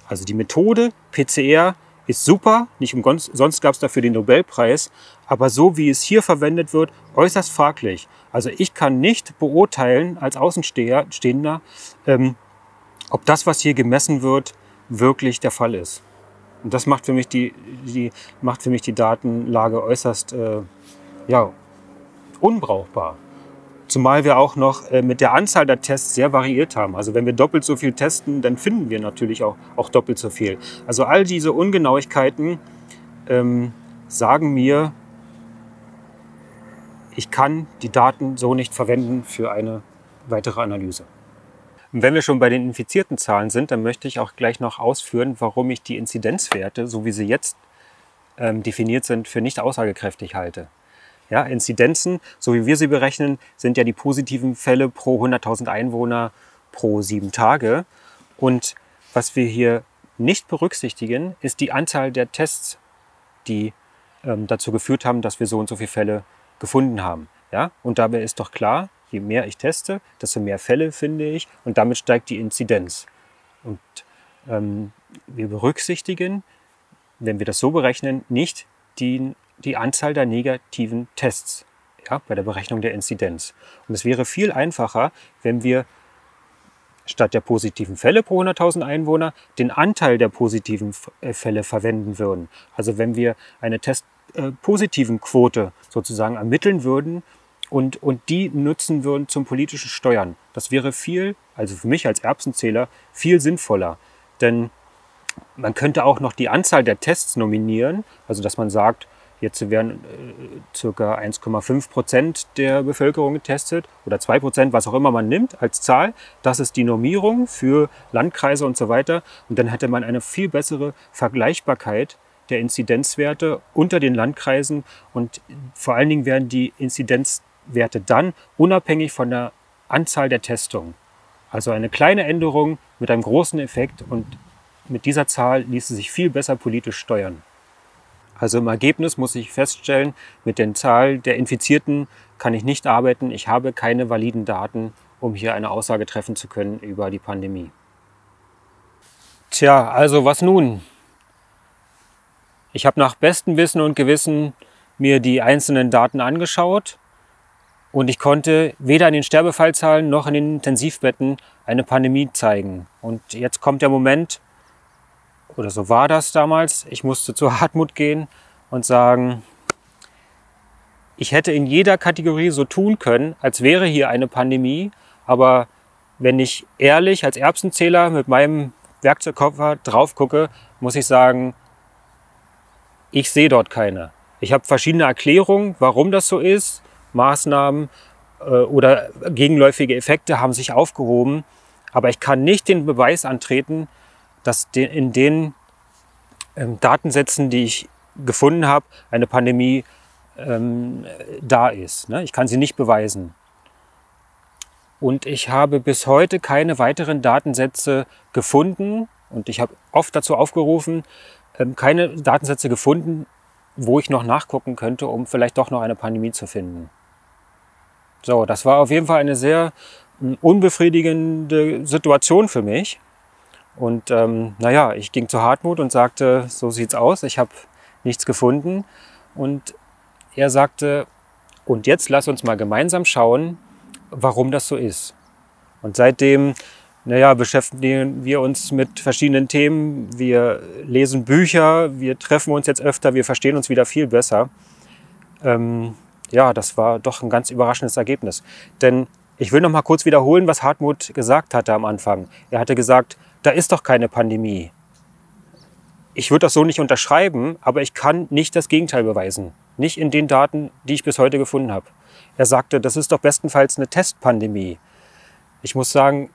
Also die Methode P C R ist super, nicht umsonst gab es dafür den Nobelpreis, aber so wie es hier verwendet wird, äußerst fraglich. Also ich kann nicht beurteilen als Außenstehender, ähm, ob das, was hier gemessen wird, wirklich der Fall ist. Und das macht für mich die, die, macht für mich die Datenlage äußerst äh, ja, unbrauchbar. Zumal wir auch noch äh, mit der Anzahl der Tests sehr variiert haben. Also wenn wir doppelt so viel testen, dann finden wir natürlich auch, auch doppelt so viel. Also all diese Ungenauigkeiten ähm, sagen mir, ich kann die Daten so nicht verwenden für eine weitere Analyse. Und wenn wir schon bei den infizierten Zahlen sind, dann möchte ich auch gleich noch ausführen, warum ich die Inzidenzwerte, so wie sie jetzt ähm, definiert sind, für nicht aussagekräftig halte. Ja, Inzidenzen, so wie wir sie berechnen, sind ja die positiven Fälle pro hunderttausend Einwohner pro sieben Tage. Und was wir hier nicht berücksichtigen, ist die Anzahl der Tests, die ähm, dazu geführt haben, dass wir so und so viele Fälle gefunden haben. Ja? Und dabei ist doch klar, je mehr ich teste, desto mehr Fälle finde ich und damit steigt die Inzidenz. Und ähm, wir berücksichtigen, wenn wir das so berechnen, nicht die die Anzahl der negativen Tests, ja, bei der Berechnung der Inzidenz. Und es wäre viel einfacher, wenn wir statt der positiven Fälle pro hunderttausend Einwohner den Anteil der positiven Fälle verwenden würden. Also wenn wir eine testpositiven Quote sozusagen ermitteln würden und, und die nutzen würden zum politischen Steuern. Das wäre viel, also für mich als Erbsenzähler, viel sinnvoller. Denn man könnte auch noch die Anzahl der Tests nominieren, also dass man sagt, jetzt werden äh, ca. eins Komma fünf Prozent der Bevölkerung getestet oder zwei Prozent, was auch immer man nimmt als Zahl. Das ist die Normierung für Landkreise und so weiter. Und dann hätte man eine viel bessere Vergleichbarkeit der Inzidenzwerte unter den Landkreisen. Und vor allen Dingen wären die Inzidenzwerte dann unabhängig von der Anzahl der Testungen. Also eine kleine Änderung mit einem großen Effekt und mit dieser Zahl ließe sich viel besser politisch steuern. Also im Ergebnis muss ich feststellen, mit der Zahl der Infizierten kann ich nicht arbeiten. Ich habe keine validen Daten, um hier eine Aussage treffen zu können über die Pandemie. Tja, also was nun? Ich habe nach bestem Wissen und Gewissen mir die einzelnen Daten angeschaut und ich konnte weder in den Sterbefallzahlen noch in den Intensivbetten eine Pandemie zeigen. Und jetzt kommt der Moment, oder so war das damals, ich musste zu Hartmut gehen und sagen, ich hätte in jeder Kategorie so tun können, als wäre hier eine Pandemie, aber wenn ich ehrlich als Erbsenzähler mit meinem Werkzeugkoffer drauf gucke, muss ich sagen, ich sehe dort keine. Ich habe verschiedene Erklärungen, warum das so ist, Maßnahmen äh, oder gegenläufige Effekte haben sich aufgehoben, aber ich kann nicht den Beweis antreten, dass in den ähm, Datensätzen, die ich gefunden habe, eine Pandemie ähm, da ist. Ne? Ich kann sie nicht beweisen. Und ich habe bis heute keine weiteren Datensätze gefunden, und ich habe oft dazu aufgerufen, ähm, keine Datensätze gefunden, wo ich noch nachgucken könnte, um vielleicht doch noch eine Pandemie zu finden. So, das war auf jeden Fall eine sehr äh, unbefriedigende Situation für mich. Und ähm, naja, ich ging zu Hartmut und sagte, so sieht's aus, ich habe nichts gefunden. Und er sagte, und jetzt lass uns mal gemeinsam schauen, warum das so ist. Und seitdem, naja, beschäftigen wir uns mit verschiedenen Themen. Wir lesen Bücher, wir treffen uns jetzt öfter, wir verstehen uns wieder viel besser. Ähm, ja, das war doch ein ganz überraschendes Ergebnis. Denn ich will noch mal kurz wiederholen, was Hartmut gesagt hatte am Anfang. Er hatte gesagt, da ist doch keine Pandemie. Ich würde das so nicht unterschreiben, aber ich kann nicht das Gegenteil beweisen. Nicht in den Daten, die ich bis heute gefunden habe. Er sagte, das ist doch bestenfalls eine Testpandemie. Ich muss sagen,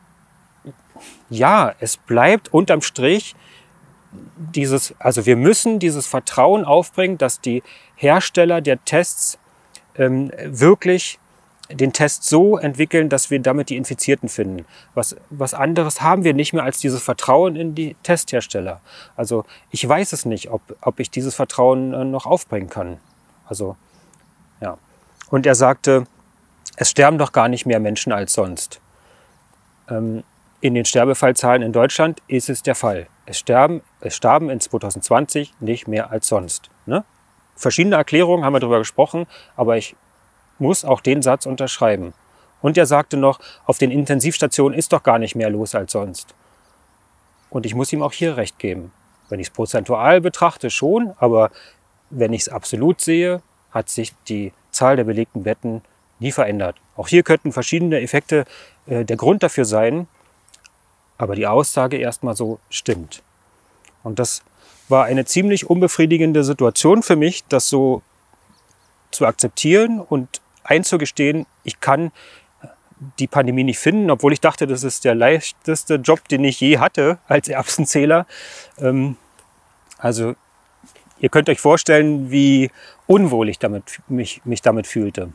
ja, es bleibt unterm Strich dieses, also wir müssen dieses Vertrauen aufbringen, dass die Hersteller der Tests ähm, wirklich den Test so entwickeln, dass wir damit die Infizierten finden. Was, was anderes haben wir nicht mehr als dieses Vertrauen in die Testhersteller. Also ich weiß es nicht, ob, ob ich dieses Vertrauen äh, noch aufbringen kann. Also, ja. Und er sagte, es sterben doch gar nicht mehr Menschen als sonst. Ähm, in den Sterbefallzahlen in Deutschland ist es der Fall. Es sterben, es starben in zwanzig zwanzig nicht mehr als sonst. Ne? Verschiedene Erklärungen haben wir darüber gesprochen, aber ich muss auch den Satz unterschreiben. Und er sagte noch, auf den Intensivstationen ist doch gar nicht mehr los als sonst. Und ich muss ihm auch hier recht geben. Wenn ich es prozentual betrachte, schon, aber wenn ich es absolut sehe, hat sich die Zahl der belegten Betten nie verändert. Auch hier könnten verschiedene Effekte äh, der Grund dafür sein, aber die Aussage erstmal so stimmt. Und das war eine ziemlich unbefriedigende Situation für mich, das so zu akzeptieren und einzugestehen, ich kann die Pandemie nicht finden, obwohl ich dachte, das ist der leichteste Job, den ich je hatte als Erbsenzähler. Ähm, also ihr könnt euch vorstellen, wie unwohl ich damit, mich, mich damit fühlte.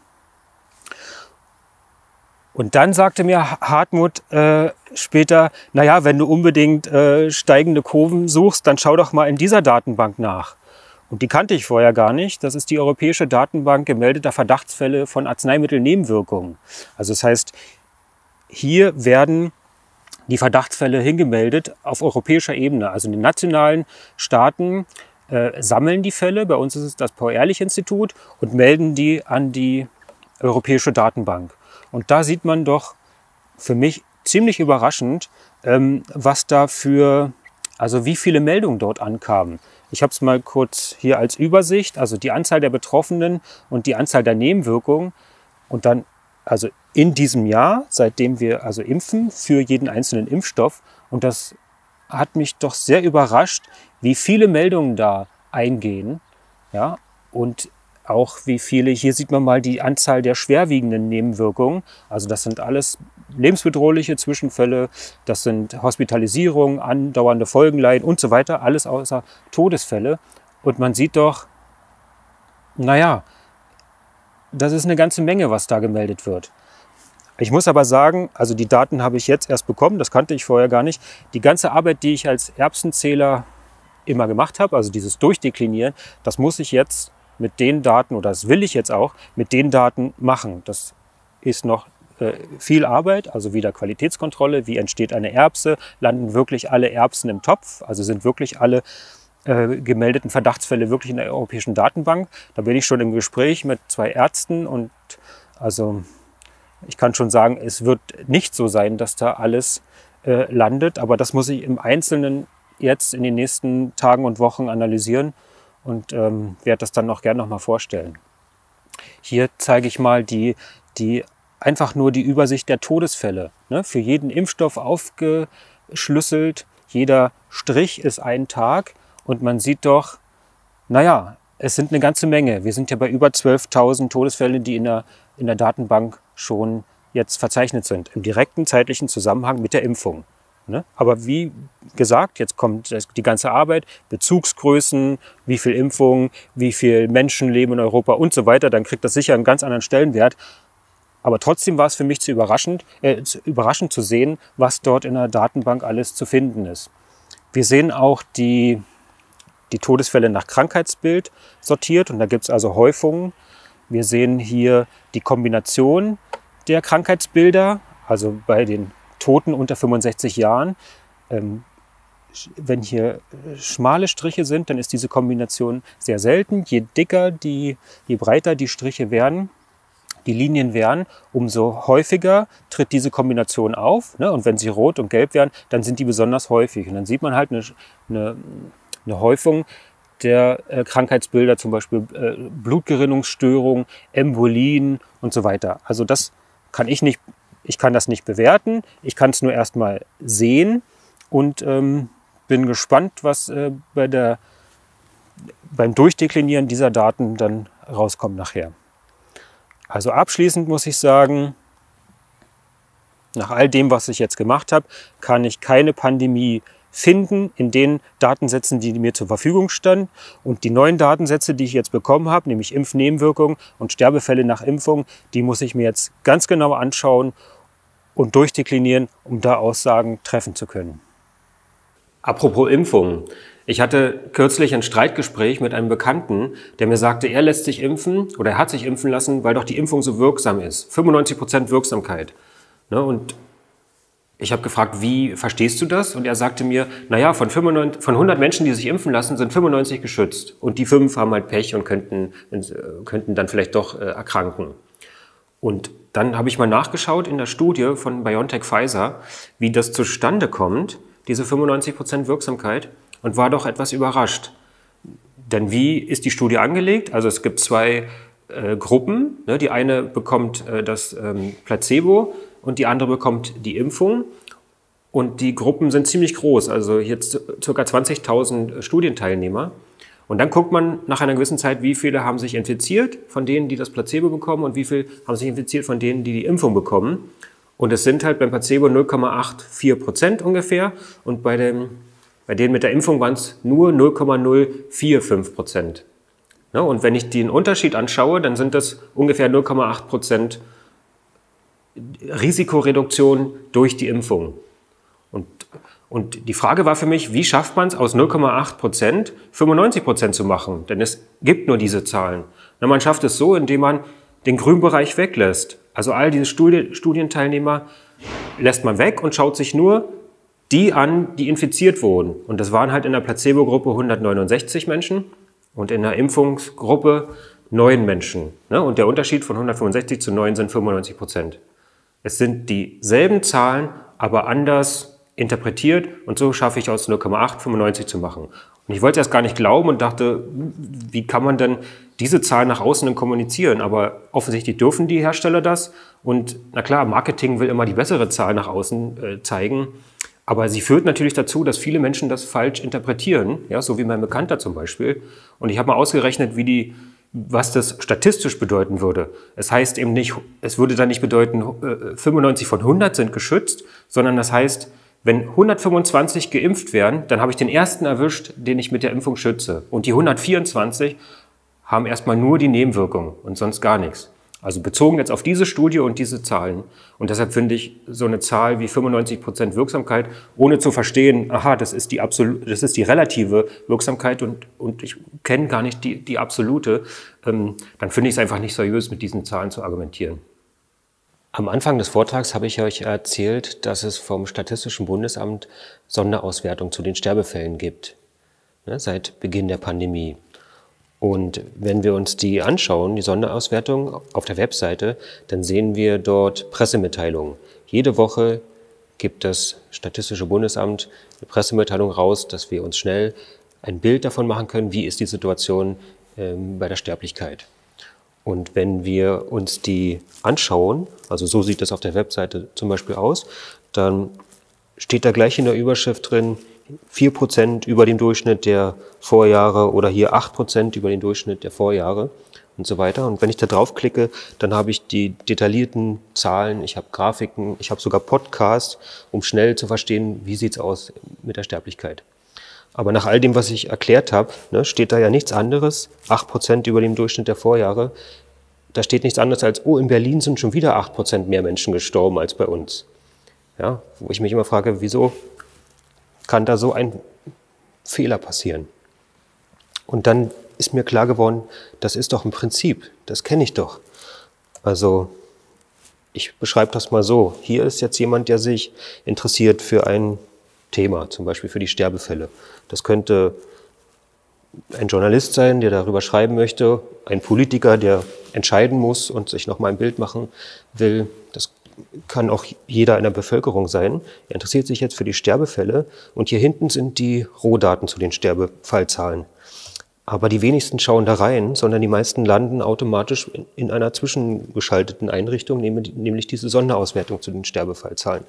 Und dann sagte mir Hartmut äh, später, naja, wenn du unbedingt äh, steigende Kurven suchst, dann schau doch mal in dieser Datenbank nach. Und die kannte ich vorher gar nicht. Das ist die Europäische Datenbank gemeldeter Verdachtsfälle von Arzneimittelnebenwirkungen. Also das heißt, hier werden die Verdachtsfälle hingemeldet auf europäischer Ebene. Also in den nationalen Staaten äh, sammeln die Fälle, bei uns ist es das Paul-Ehrlich-Institut, und melden die an die Europäische Datenbank. Und da sieht man doch für mich ziemlich überraschend, ähm, was da für, also wie viele Meldungen dort ankamen. Ich habe es mal kurz hier als Übersicht, also die Anzahl der Betroffenen und die Anzahl der Nebenwirkungen. Und dann, also in diesem Jahr, seitdem wir also impfen, für jeden einzelnen Impfstoff. Und das hat mich doch sehr überrascht, wie viele Meldungen da eingehen. Ja, und auch wie viele, hier sieht man mal die Anzahl der schwerwiegenden Nebenwirkungen. Also das sind alles lebensbedrohliche Zwischenfälle, das sind Hospitalisierungen, andauernde Folgenleiden und so weiter, alles außer Todesfälle. Und man sieht doch, naja, das ist eine ganze Menge, was da gemeldet wird. Ich muss aber sagen, also die Daten habe ich jetzt erst bekommen, das kannte ich vorher gar nicht. Die ganze Arbeit, die ich als Erbsenzähler immer gemacht habe, also dieses Durchdeklinieren, das muss ich jetzt mit den Daten, oder das will ich jetzt auch, mit den Daten machen. Das ist noch äh, viel Arbeit, also wieder Qualitätskontrolle, wie entsteht eine Erbse, landen wirklich alle Erbsen im Topf, also sind wirklich alle äh, gemeldeten Verdachtsfälle wirklich in der europäischen Datenbank. Da bin ich schon im Gespräch mit zwei Ärzten und also ich kann schon sagen, es wird nicht so sein, dass da alles äh, landet, aber das muss ich im Einzelnen jetzt in den nächsten Tagen und Wochen analysieren. Und ähm, werde das dann auch gerne noch mal vorstellen. Hier zeige ich mal die, die, einfach nur die Übersicht der Todesfälle. Ne? Für jeden Impfstoff aufgeschlüsselt. Jeder Strich ist ein Tag. Und man sieht doch, naja, es sind eine ganze Menge. Wir sind ja bei über zwölftausend Todesfällen, die in der, in der Datenbank schon jetzt verzeichnet sind. Im direkten zeitlichen Zusammenhang mit der Impfung. Ne? Aber wie gesagt, jetzt kommt die ganze Arbeit, Bezugsgrößen, wie viel Impfungen, wie viel Menschen leben in Europa und so weiter, dann kriegt das sicher einen ganz anderen Stellenwert. Aber trotzdem war es für mich zu überraschend, äh, zu überraschend zu sehen, was dort in der Datenbank alles zu finden ist. Wir sehen auch die, die Todesfälle nach Krankheitsbild sortiert und da gibt es also Häufungen. Wir sehen hier die Kombination der Krankheitsbilder, also bei den Toten unter fünfundsechzig Jahren. Ähm, wenn hier schmale Striche sind, dann ist diese Kombination sehr selten. Je dicker, die, je breiter die Striche werden, die Linien werden, umso häufiger tritt diese Kombination auf. Ne? Und wenn sie rot und gelb werden, dann sind die besonders häufig. Und dann sieht man halt eine, eine, eine Häufung der äh, Krankheitsbilder, zum Beispiel äh, Blutgerinnungsstörungen, Embolien und so weiter. Also das kann ich nicht Ich kann das nicht bewerten, ich kann es nur erstmal sehen und ähm, bin gespannt, was äh, bei der, beim Durchdeklinieren dieser Daten dann rauskommt nachher. Also abschließend muss ich sagen, nach all dem, was ich jetzt gemacht habe, kann ich keine Pandemie finden in den Datensätzen, die mir zur Verfügung standen. Und die neuen Datensätze, die ich jetzt bekommen habe, nämlich Impfnebenwirkungen und Sterbefälle nach Impfung, die muss ich mir jetzt ganz genau anschauen und durchdeklinieren, um da Aussagen treffen zu können. Apropos Impfungen. Ich hatte kürzlich ein Streitgespräch mit einem Bekannten, der mir sagte, er lässt sich impfen oder er hat sich impfen lassen, weil doch die Impfung so wirksam ist. fünfundneunzig Prozent Wirksamkeit. Ne, und Ich habe gefragt, wie verstehst du das? Und er sagte mir, naja, von, fünfundneunzig, von hundert Menschen, die sich impfen lassen, sind fünfundneunzig geschützt. Und die fünf haben halt Pech und könnten, könnten dann vielleicht doch äh, erkranken. Und dann habe ich mal nachgeschaut in der Studie von BioNTech Pfizer, wie das zustande kommt, diese fünfundneunzig Prozent Wirksamkeit, und war doch etwas überrascht. Denn wie ist die Studie angelegt? Also es gibt zwei äh, Gruppen. Ne? Die eine bekommt äh, das ähm, Placebo und die andere bekommt die Impfung. Und die Gruppen sind ziemlich groß, also jetzt ca. zwanzigtausend Studienteilnehmer. Und dann guckt man nach einer gewissen Zeit, wie viele haben sich infiziert von denen, die das Placebo bekommen, und wie viele haben sich infiziert von denen, die die Impfung bekommen. Und es sind halt beim Placebo null Komma vierundachtzig Prozent ungefähr, und bei, dem, bei denen mit der Impfung waren es nur null Komma null fünfundvierzig Prozent. Ja, und wenn ich den Unterschied anschaue, dann sind das ungefähr null Komma acht Prozent Risikoreduktion durch die Impfung. Und, und die Frage war für mich, wie schafft man es aus null Komma acht Prozent fünfundneunzig Prozent zu machen? Denn es gibt nur diese Zahlen. Na, man schafft es so, indem man den grünen Bereich weglässt. Also all diese Studi- Studienteilnehmer lässt man weg und schaut sich nur die an, die infiziert wurden. Und das waren halt in der Placebo-Gruppe hundertneunundsechzig Menschen und in der Impfungsgruppe neun Menschen. Ne? Und der Unterschied von hundertfünfundsechzig zu neun sind fünfundneunzig Prozent. Es sind dieselben Zahlen, aber anders interpretiert, und so schaffe ich aus null Komma acht fünfundneunzig zu machen. Und ich wollte erst gar nicht glauben und dachte, wie kann man denn diese Zahlen nach außen denn kommunizieren? Aber offensichtlich dürfen die Hersteller das. Und na klar, Marketing will immer die bessere Zahl nach außen äh, zeigen. Aber sie führt natürlich dazu, dass viele Menschen das falsch interpretieren, ja, so wie mein Bekannter zum Beispiel. Und ich habe mal ausgerechnet, wie die, was das statistisch bedeuten würde. Es heißt eben nicht, es würde dann nicht bedeuten, fünfundneunzig von hundert sind geschützt, sondern das heißt, wenn hundertfünfundzwanzig geimpft werden, dann habe ich den ersten erwischt, den ich mit der Impfung schütze. Und die hundertvierundzwanzig haben erstmal nur die Nebenwirkung und sonst gar nichts. Also bezogen jetzt auf diese Studie und diese Zahlen. Und deshalb finde ich so eine Zahl wie fünfundneunzig Prozent Wirksamkeit, ohne zu verstehen, aha, das ist die absolute, das ist die relative Wirksamkeit und, und ich kenne gar nicht die, die absolute, ähm, dann finde ich es einfach nicht seriös, mit diesen Zahlen zu argumentieren. Am Anfang des Vortrags habe ich euch erzählt, dass es vom Statistischen Bundesamt Sonderauswertung zu den Sterbefällen gibt, ne, seit Beginn der Pandemie. Und wenn wir uns die anschauen, die Sonderauswertung auf der Webseite, dann sehen wir dort Pressemitteilungen. Jede Woche gibt das Statistische Bundesamt eine Pressemitteilung raus, dass wir uns schnell ein Bild davon machen können, wie ist die Situation ähm, bei der Sterblichkeit. Und wenn wir uns die anschauen, also so sieht das auf der Webseite zum Beispiel aus, dann steht da gleich in der Überschrift drin, vier Prozent über dem Durchschnitt der Vorjahre oder hier acht Prozent über den Durchschnitt der Vorjahre und so weiter. Und wenn ich da draufklicke, dann habe ich die detaillierten Zahlen, ich habe Grafiken, ich habe sogar Podcasts, um schnell zu verstehen, wie sieht es aus mit der Sterblichkeit. Aber nach all dem, was ich erklärt habe, ne, steht da ja nichts anderes, acht Prozent über dem Durchschnitt der Vorjahre. Da steht nichts anderes als, oh, in Berlin sind schon wieder acht Prozent mehr Menschen gestorben als bei uns. Ja, wo ich mich immer frage, wieso kann da so ein Fehler passieren? Und dann ist mir klar geworden, das ist doch ein Prinzip, das kenne ich doch. Also ich beschreibe das mal so, hier ist jetzt jemand, der sich interessiert für ein Thema, zum Beispiel für die Sterbefälle. Das könnte ein Journalist sein, der darüber schreiben möchte, ein Politiker, der entscheiden muss und sich nochmal ein Bild machen will. Das kann auch jeder in der Bevölkerung sein. Er interessiert sich jetzt für die Sterbefälle und hier hinten sind die Rohdaten zu den Sterbefallzahlen. Aber die wenigsten schauen da rein, sondern die meisten landen automatisch in einer zwischengeschalteten Einrichtung, nämlich diese Sonderauswertung zu den Sterbefallzahlen.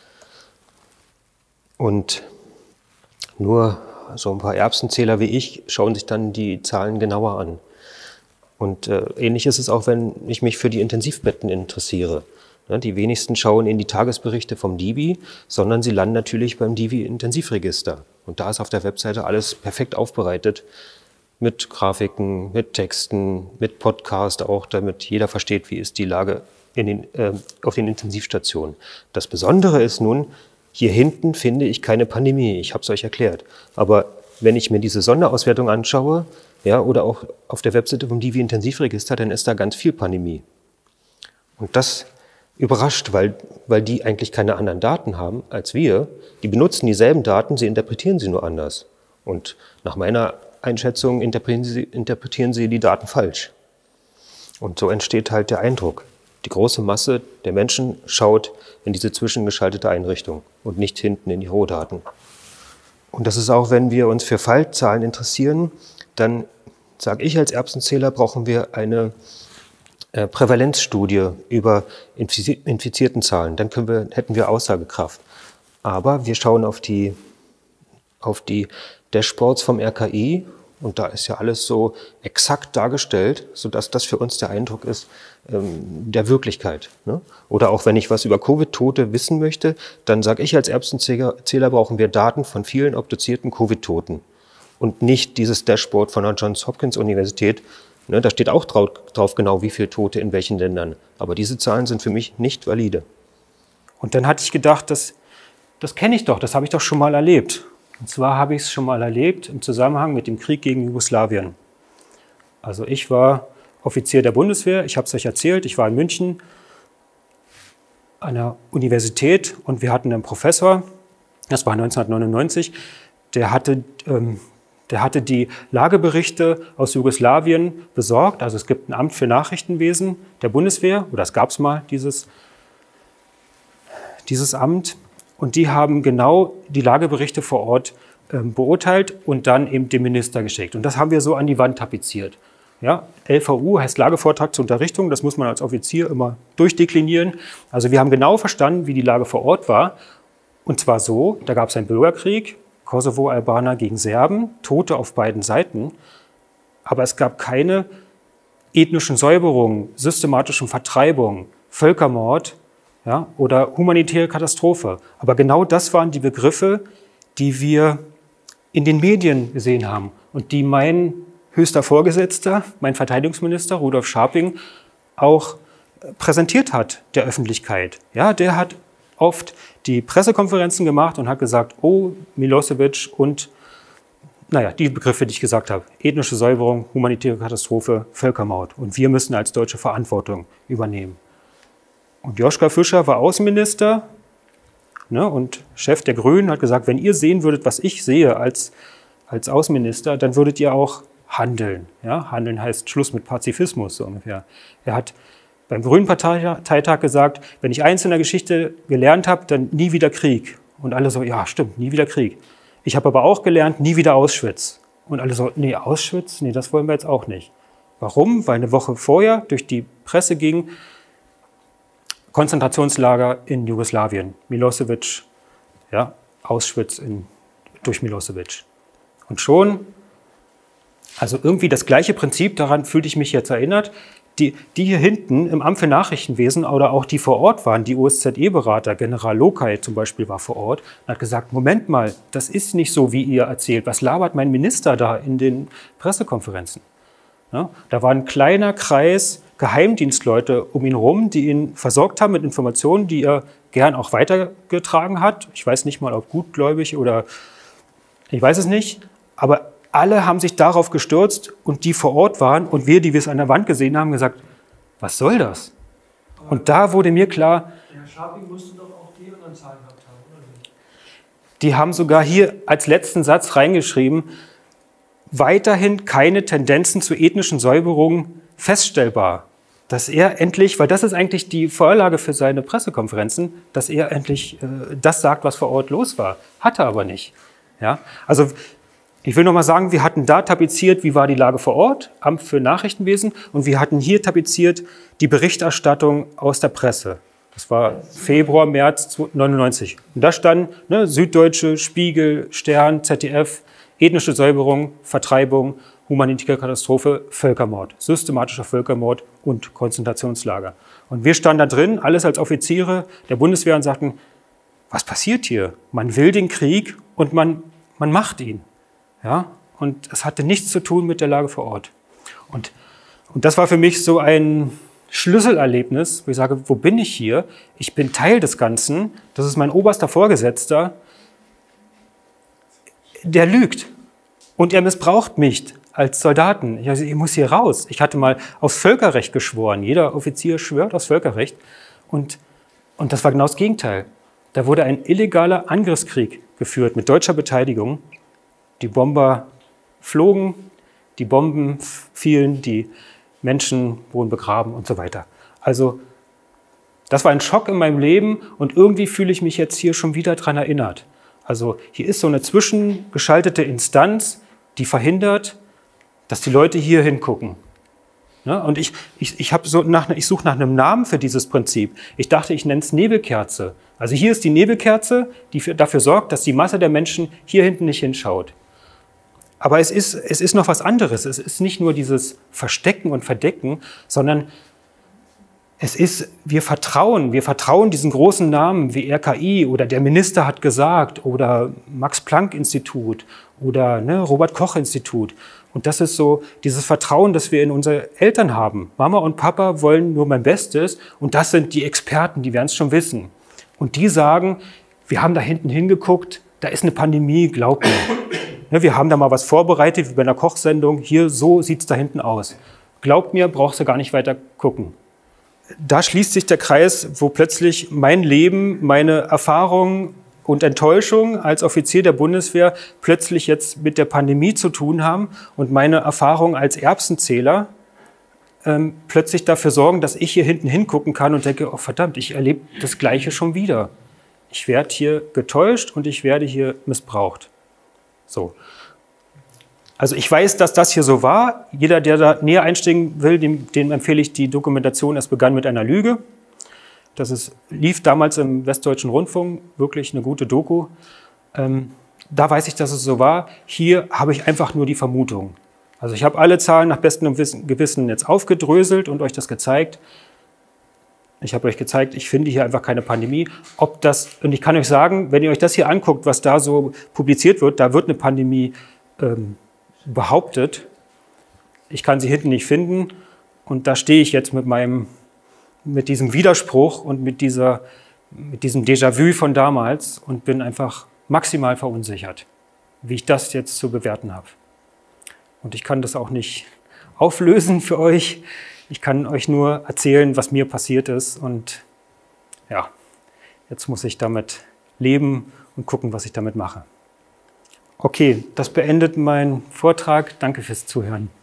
Und nur so ein paar Erbsenzähler wie ich schauen sich dann die Zahlen genauer an. Und äh, ähnlich ist es auch, wenn ich mich für die Intensivbetten interessiere. Ja, die wenigsten schauen in die Tagesberichte vom D I V I, sondern sie landen natürlich beim D I V I-Intensivregister. Und da ist auf der Webseite alles perfekt aufbereitet, mit Grafiken, mit Texten, mit Podcast auch, damit jeder versteht, wie ist die Lage in den, äh, auf den Intensivstationen. Das Besondere ist nun, hier hinten finde ich keine Pandemie, ich habe es euch erklärt. Aber wenn ich mir diese Sonderauswertung anschaue, ja, oder auch auf der Webseite vom D I V I-Intensivregister, dann ist da ganz viel Pandemie. Und das überrascht, weil, weil die eigentlich keine anderen Daten haben als wir. Die benutzen dieselben Daten, sie interpretieren sie nur anders. Und nach meiner Einschätzung interpretieren sie, interpretieren sie die Daten falsch. Und so entsteht halt der Eindruck. Die große Masse der Menschen schaut in diese zwischengeschaltete Einrichtung und nicht hinten in die Rohdaten. Und das ist auch, wenn wir uns für Fallzahlen interessieren, dann sage ich als Erbsenzähler, brauchen wir eine äh, Prävalenzstudie über Infizi- infizierten Zahlen. Dann können wir, hätten wir Aussagekraft. Aber wir schauen auf die, auf die Dashboards vom R K I und da ist ja alles so exakt dargestellt, sodass das für uns der Eindruck ist ähm, der Wirklichkeit. Ne? Oder auch wenn ich was über Covid-Tote wissen möchte, dann sage ich als Erbsenzähler, brauchen wir Daten von vielen obduzierten Covid-Toten. Und nicht dieses Dashboard von der Johns Hopkins Universität. Ne, da steht auch drauf, drauf genau, wie viele Tote in welchen Ländern. Aber diese Zahlen sind für mich nicht valide. Und dann hatte ich gedacht, das, das kenne ich doch, das habe ich doch schon mal erlebt. Und zwar habe ich es schon mal erlebt im Zusammenhang mit dem Krieg gegen Jugoslawien. Also ich war Offizier der Bundeswehr, ich habe es euch erzählt, ich war in München an der Universität und wir hatten einen Professor, das war neunzehnhundertneunundneunzig, der hatte... Ähm, Der hatte die Lageberichte aus Jugoslawien besorgt. Also es gibt ein Amt für Nachrichtenwesen der Bundeswehr, oder es gab es mal, dieses, dieses Amt. Und die haben genau die Lageberichte vor Ort ähm, beurteilt und dann eben dem Minister geschickt. Und das haben wir so an die Wand tapeziert. Ja, L V U heißt Lagevortrag zur Unterrichtung, das muss man als Offizier immer durchdeklinieren. Also wir haben genau verstanden, wie die Lage vor Ort war. Und zwar so, da gab es einen Bürgerkrieg, Kosovo-Albaner gegen Serben, Tote auf beiden Seiten. Aber es gab keine ethnischen Säuberungen, systematischen Vertreibungen, Völkermord, ja, oder humanitäre Katastrophe. Aber genau das waren die Begriffe, die wir in den Medien gesehen haben und die mein höchster Vorgesetzter, mein Verteidigungsminister Rudolf Scharping, auch präsentiert hat der Öffentlichkeit. Ja, der hat oft die Pressekonferenzen gemacht und hat gesagt, oh, Milosevic und, naja, die Begriffe, die ich gesagt habe, ethnische Säuberung, humanitäre Katastrophe, Völkermord. Und wir müssen als Deutsche Verantwortung übernehmen. Und Joschka Fischer war Außenminister, ne, und Chef der Grünen, hat gesagt, wenn ihr sehen würdet, was ich sehe als, als Außenminister, dann würdet ihr auch handeln. Ja? Handeln heißt Schluss mit Pazifismus, so ungefähr. Er hat beim Grünen Parteitag gesagt, wenn ich eins in der Geschichte gelernt habe, dann nie wieder Krieg. Und alle so, ja stimmt, nie wieder Krieg. Ich habe aber auch gelernt, nie wieder Auschwitz. Und alle so, nee, Auschwitz, nee, das wollen wir jetzt auch nicht. Warum? Weil eine Woche vorher durch die Presse ging, Konzentrationslager in Jugoslawien, Milosevic, ja, Auschwitz in, durch Milosevic. Und schon, also irgendwie das gleiche Prinzip, daran fühlte ich mich jetzt erinnert. Die, die hier hinten im Amt für Nachrichtenwesen oder auch die vor Ort waren, die O S Z E-Berater, General Lokay zum Beispiel war vor Ort, und hat gesagt, Moment mal, das ist nicht so, wie ihr erzählt. Was labert mein Minister da in den Pressekonferenzen? Ja, da war ein kleiner Kreis Geheimdienstleute um ihn herum, die ihn versorgt haben mit Informationen, die er gern auch weitergetragen hat. Ich weiß nicht mal, ob gutgläubig oder ich weiß es nicht, aber alle haben sich darauf gestürzt und die vor Ort waren und wir, die wir es an der Wand gesehen haben, gesagt, was soll das? Und da wurde mir klar, Herr Scharping musste doch auch die anderen Zahlen gehabt haben, oder nicht? Die haben sogar hier als letzten Satz reingeschrieben, weiterhin keine Tendenzen zu ethnischen Säuberungen feststellbar. Dass er endlich, weil das ist eigentlich die Vorlage für seine Pressekonferenzen, dass er endlich äh, das sagt, was vor Ort los war. Hat er aber nicht. Ja? Also ich will noch mal sagen, wir hatten da tapeziert, wie war die Lage vor Ort, Amt für Nachrichtenwesen, und wir hatten hier tapeziert die Berichterstattung aus der Presse. Das war Februar, März neunundneunzig. Und da stand ne, Süddeutsche, Spiegel, Stern, Z D F, ethnische Säuberung, Vertreibung, humanitäre Katastrophe, Völkermord, systematischer Völkermord und Konzentrationslager. Und wir standen da drin, alles als Offiziere der Bundeswehr, und sagten, was passiert hier? Man will den Krieg und man, man macht ihn. Ja? Und es hatte nichts zu tun mit der Lage vor Ort. Und, und das war für mich so ein Schlüsselerlebnis, wo ich sage, wo bin ich hier? Ich bin Teil des Ganzen, das ist mein oberster Vorgesetzter, der lügt und er missbraucht mich als Soldaten. Ich, also, ich muss hier raus. Ich hatte mal aufs Völkerrecht geschworen. Jeder Offizier schwört aufs Völkerrecht. Und Und das war genau das Gegenteil. Da wurde ein illegaler Angriffskrieg geführt mit deutscher Beteiligung. Die Bomber flogen, die Bomben fielen, die Menschen wurden begraben und so weiter. Also das war ein Schock in meinem Leben und irgendwie fühle ich mich jetzt hier schon wieder daran erinnert. Also hier ist so eine zwischengeschaltete Instanz, die verhindert, dass die Leute hier hingucken. Ne? Und ich, ich, ich, so ich suche nach einem Namen für dieses Prinzip. Ich dachte, ich nenne es Nebelkerze. Also hier ist die Nebelkerze, die für, dafür sorgt, dass die Masse der Menschen hier hinten nicht hinschaut. Aber es ist, es ist noch was anderes. Es ist nicht nur dieses Verstecken und Verdecken, sondern es ist, wir vertrauen, wir vertrauen diesen großen Namen wie R K I oder der Minister hat gesagt oder Max-Planck-Institut oder ne, Robert-Koch-Institut. Und das ist so dieses Vertrauen, das wir in unsere Eltern haben. Mama und Papa wollen nur mein Bestes und das sind die Experten, die werden es schon wissen. Und die sagen, wir haben da hinten hingeguckt, da ist eine Pandemie, glaub mir. Wir haben da mal was vorbereitet, wie bei einer Kochsendung. Hier, so sieht es da hinten aus. Glaubt mir, brauchst du gar nicht weiter gucken. Da schließt sich der Kreis, wo plötzlich mein Leben, meine Erfahrungen und Enttäuschung als Offizier der Bundeswehr plötzlich jetzt mit der Pandemie zu tun haben und meine Erfahrungen als Erbsenzähler ähm, plötzlich dafür sorgen, dass ich hier hinten hingucken kann und denke, oh verdammt, ich erlebe das Gleiche schon wieder. Ich werde hier getäuscht und ich werde hier missbraucht. So. Also ich weiß, dass das hier so war. Jeder, der da näher einsteigen will, dem, dem empfehle ich die Dokumentation Es begann mit einer Lüge. Das ist, lief damals im Westdeutschen Rundfunk, wirklich eine gute Doku. Ähm, da weiß ich, dass es so war. Hier habe ich einfach nur die Vermutung. Also ich habe alle Zahlen nach bestem Gewissen jetzt aufgedröselt und euch das gezeigt. Ich habe euch gezeigt, ich finde hier einfach keine Pandemie. Ob das, und ich kann euch sagen, wenn ihr euch das hier anguckt, was da so publiziert wird, da wird eine Pandemie ähm, behauptet. Ich kann sie hinten nicht finden. Und da stehe ich jetzt mit meinem, mit diesem Widerspruch und mit dieser, mit diesem Déjà-vu von damals und bin einfach maximal verunsichert, wie ich das jetzt zu bewerten habe. Und ich kann das auch nicht auflösen für euch. Ich kann euch nur erzählen, was mir passiert ist. Und ja, jetzt muss ich damit leben und gucken, was ich damit mache. Okay, das beendet meinen Vortrag. Danke fürs Zuhören.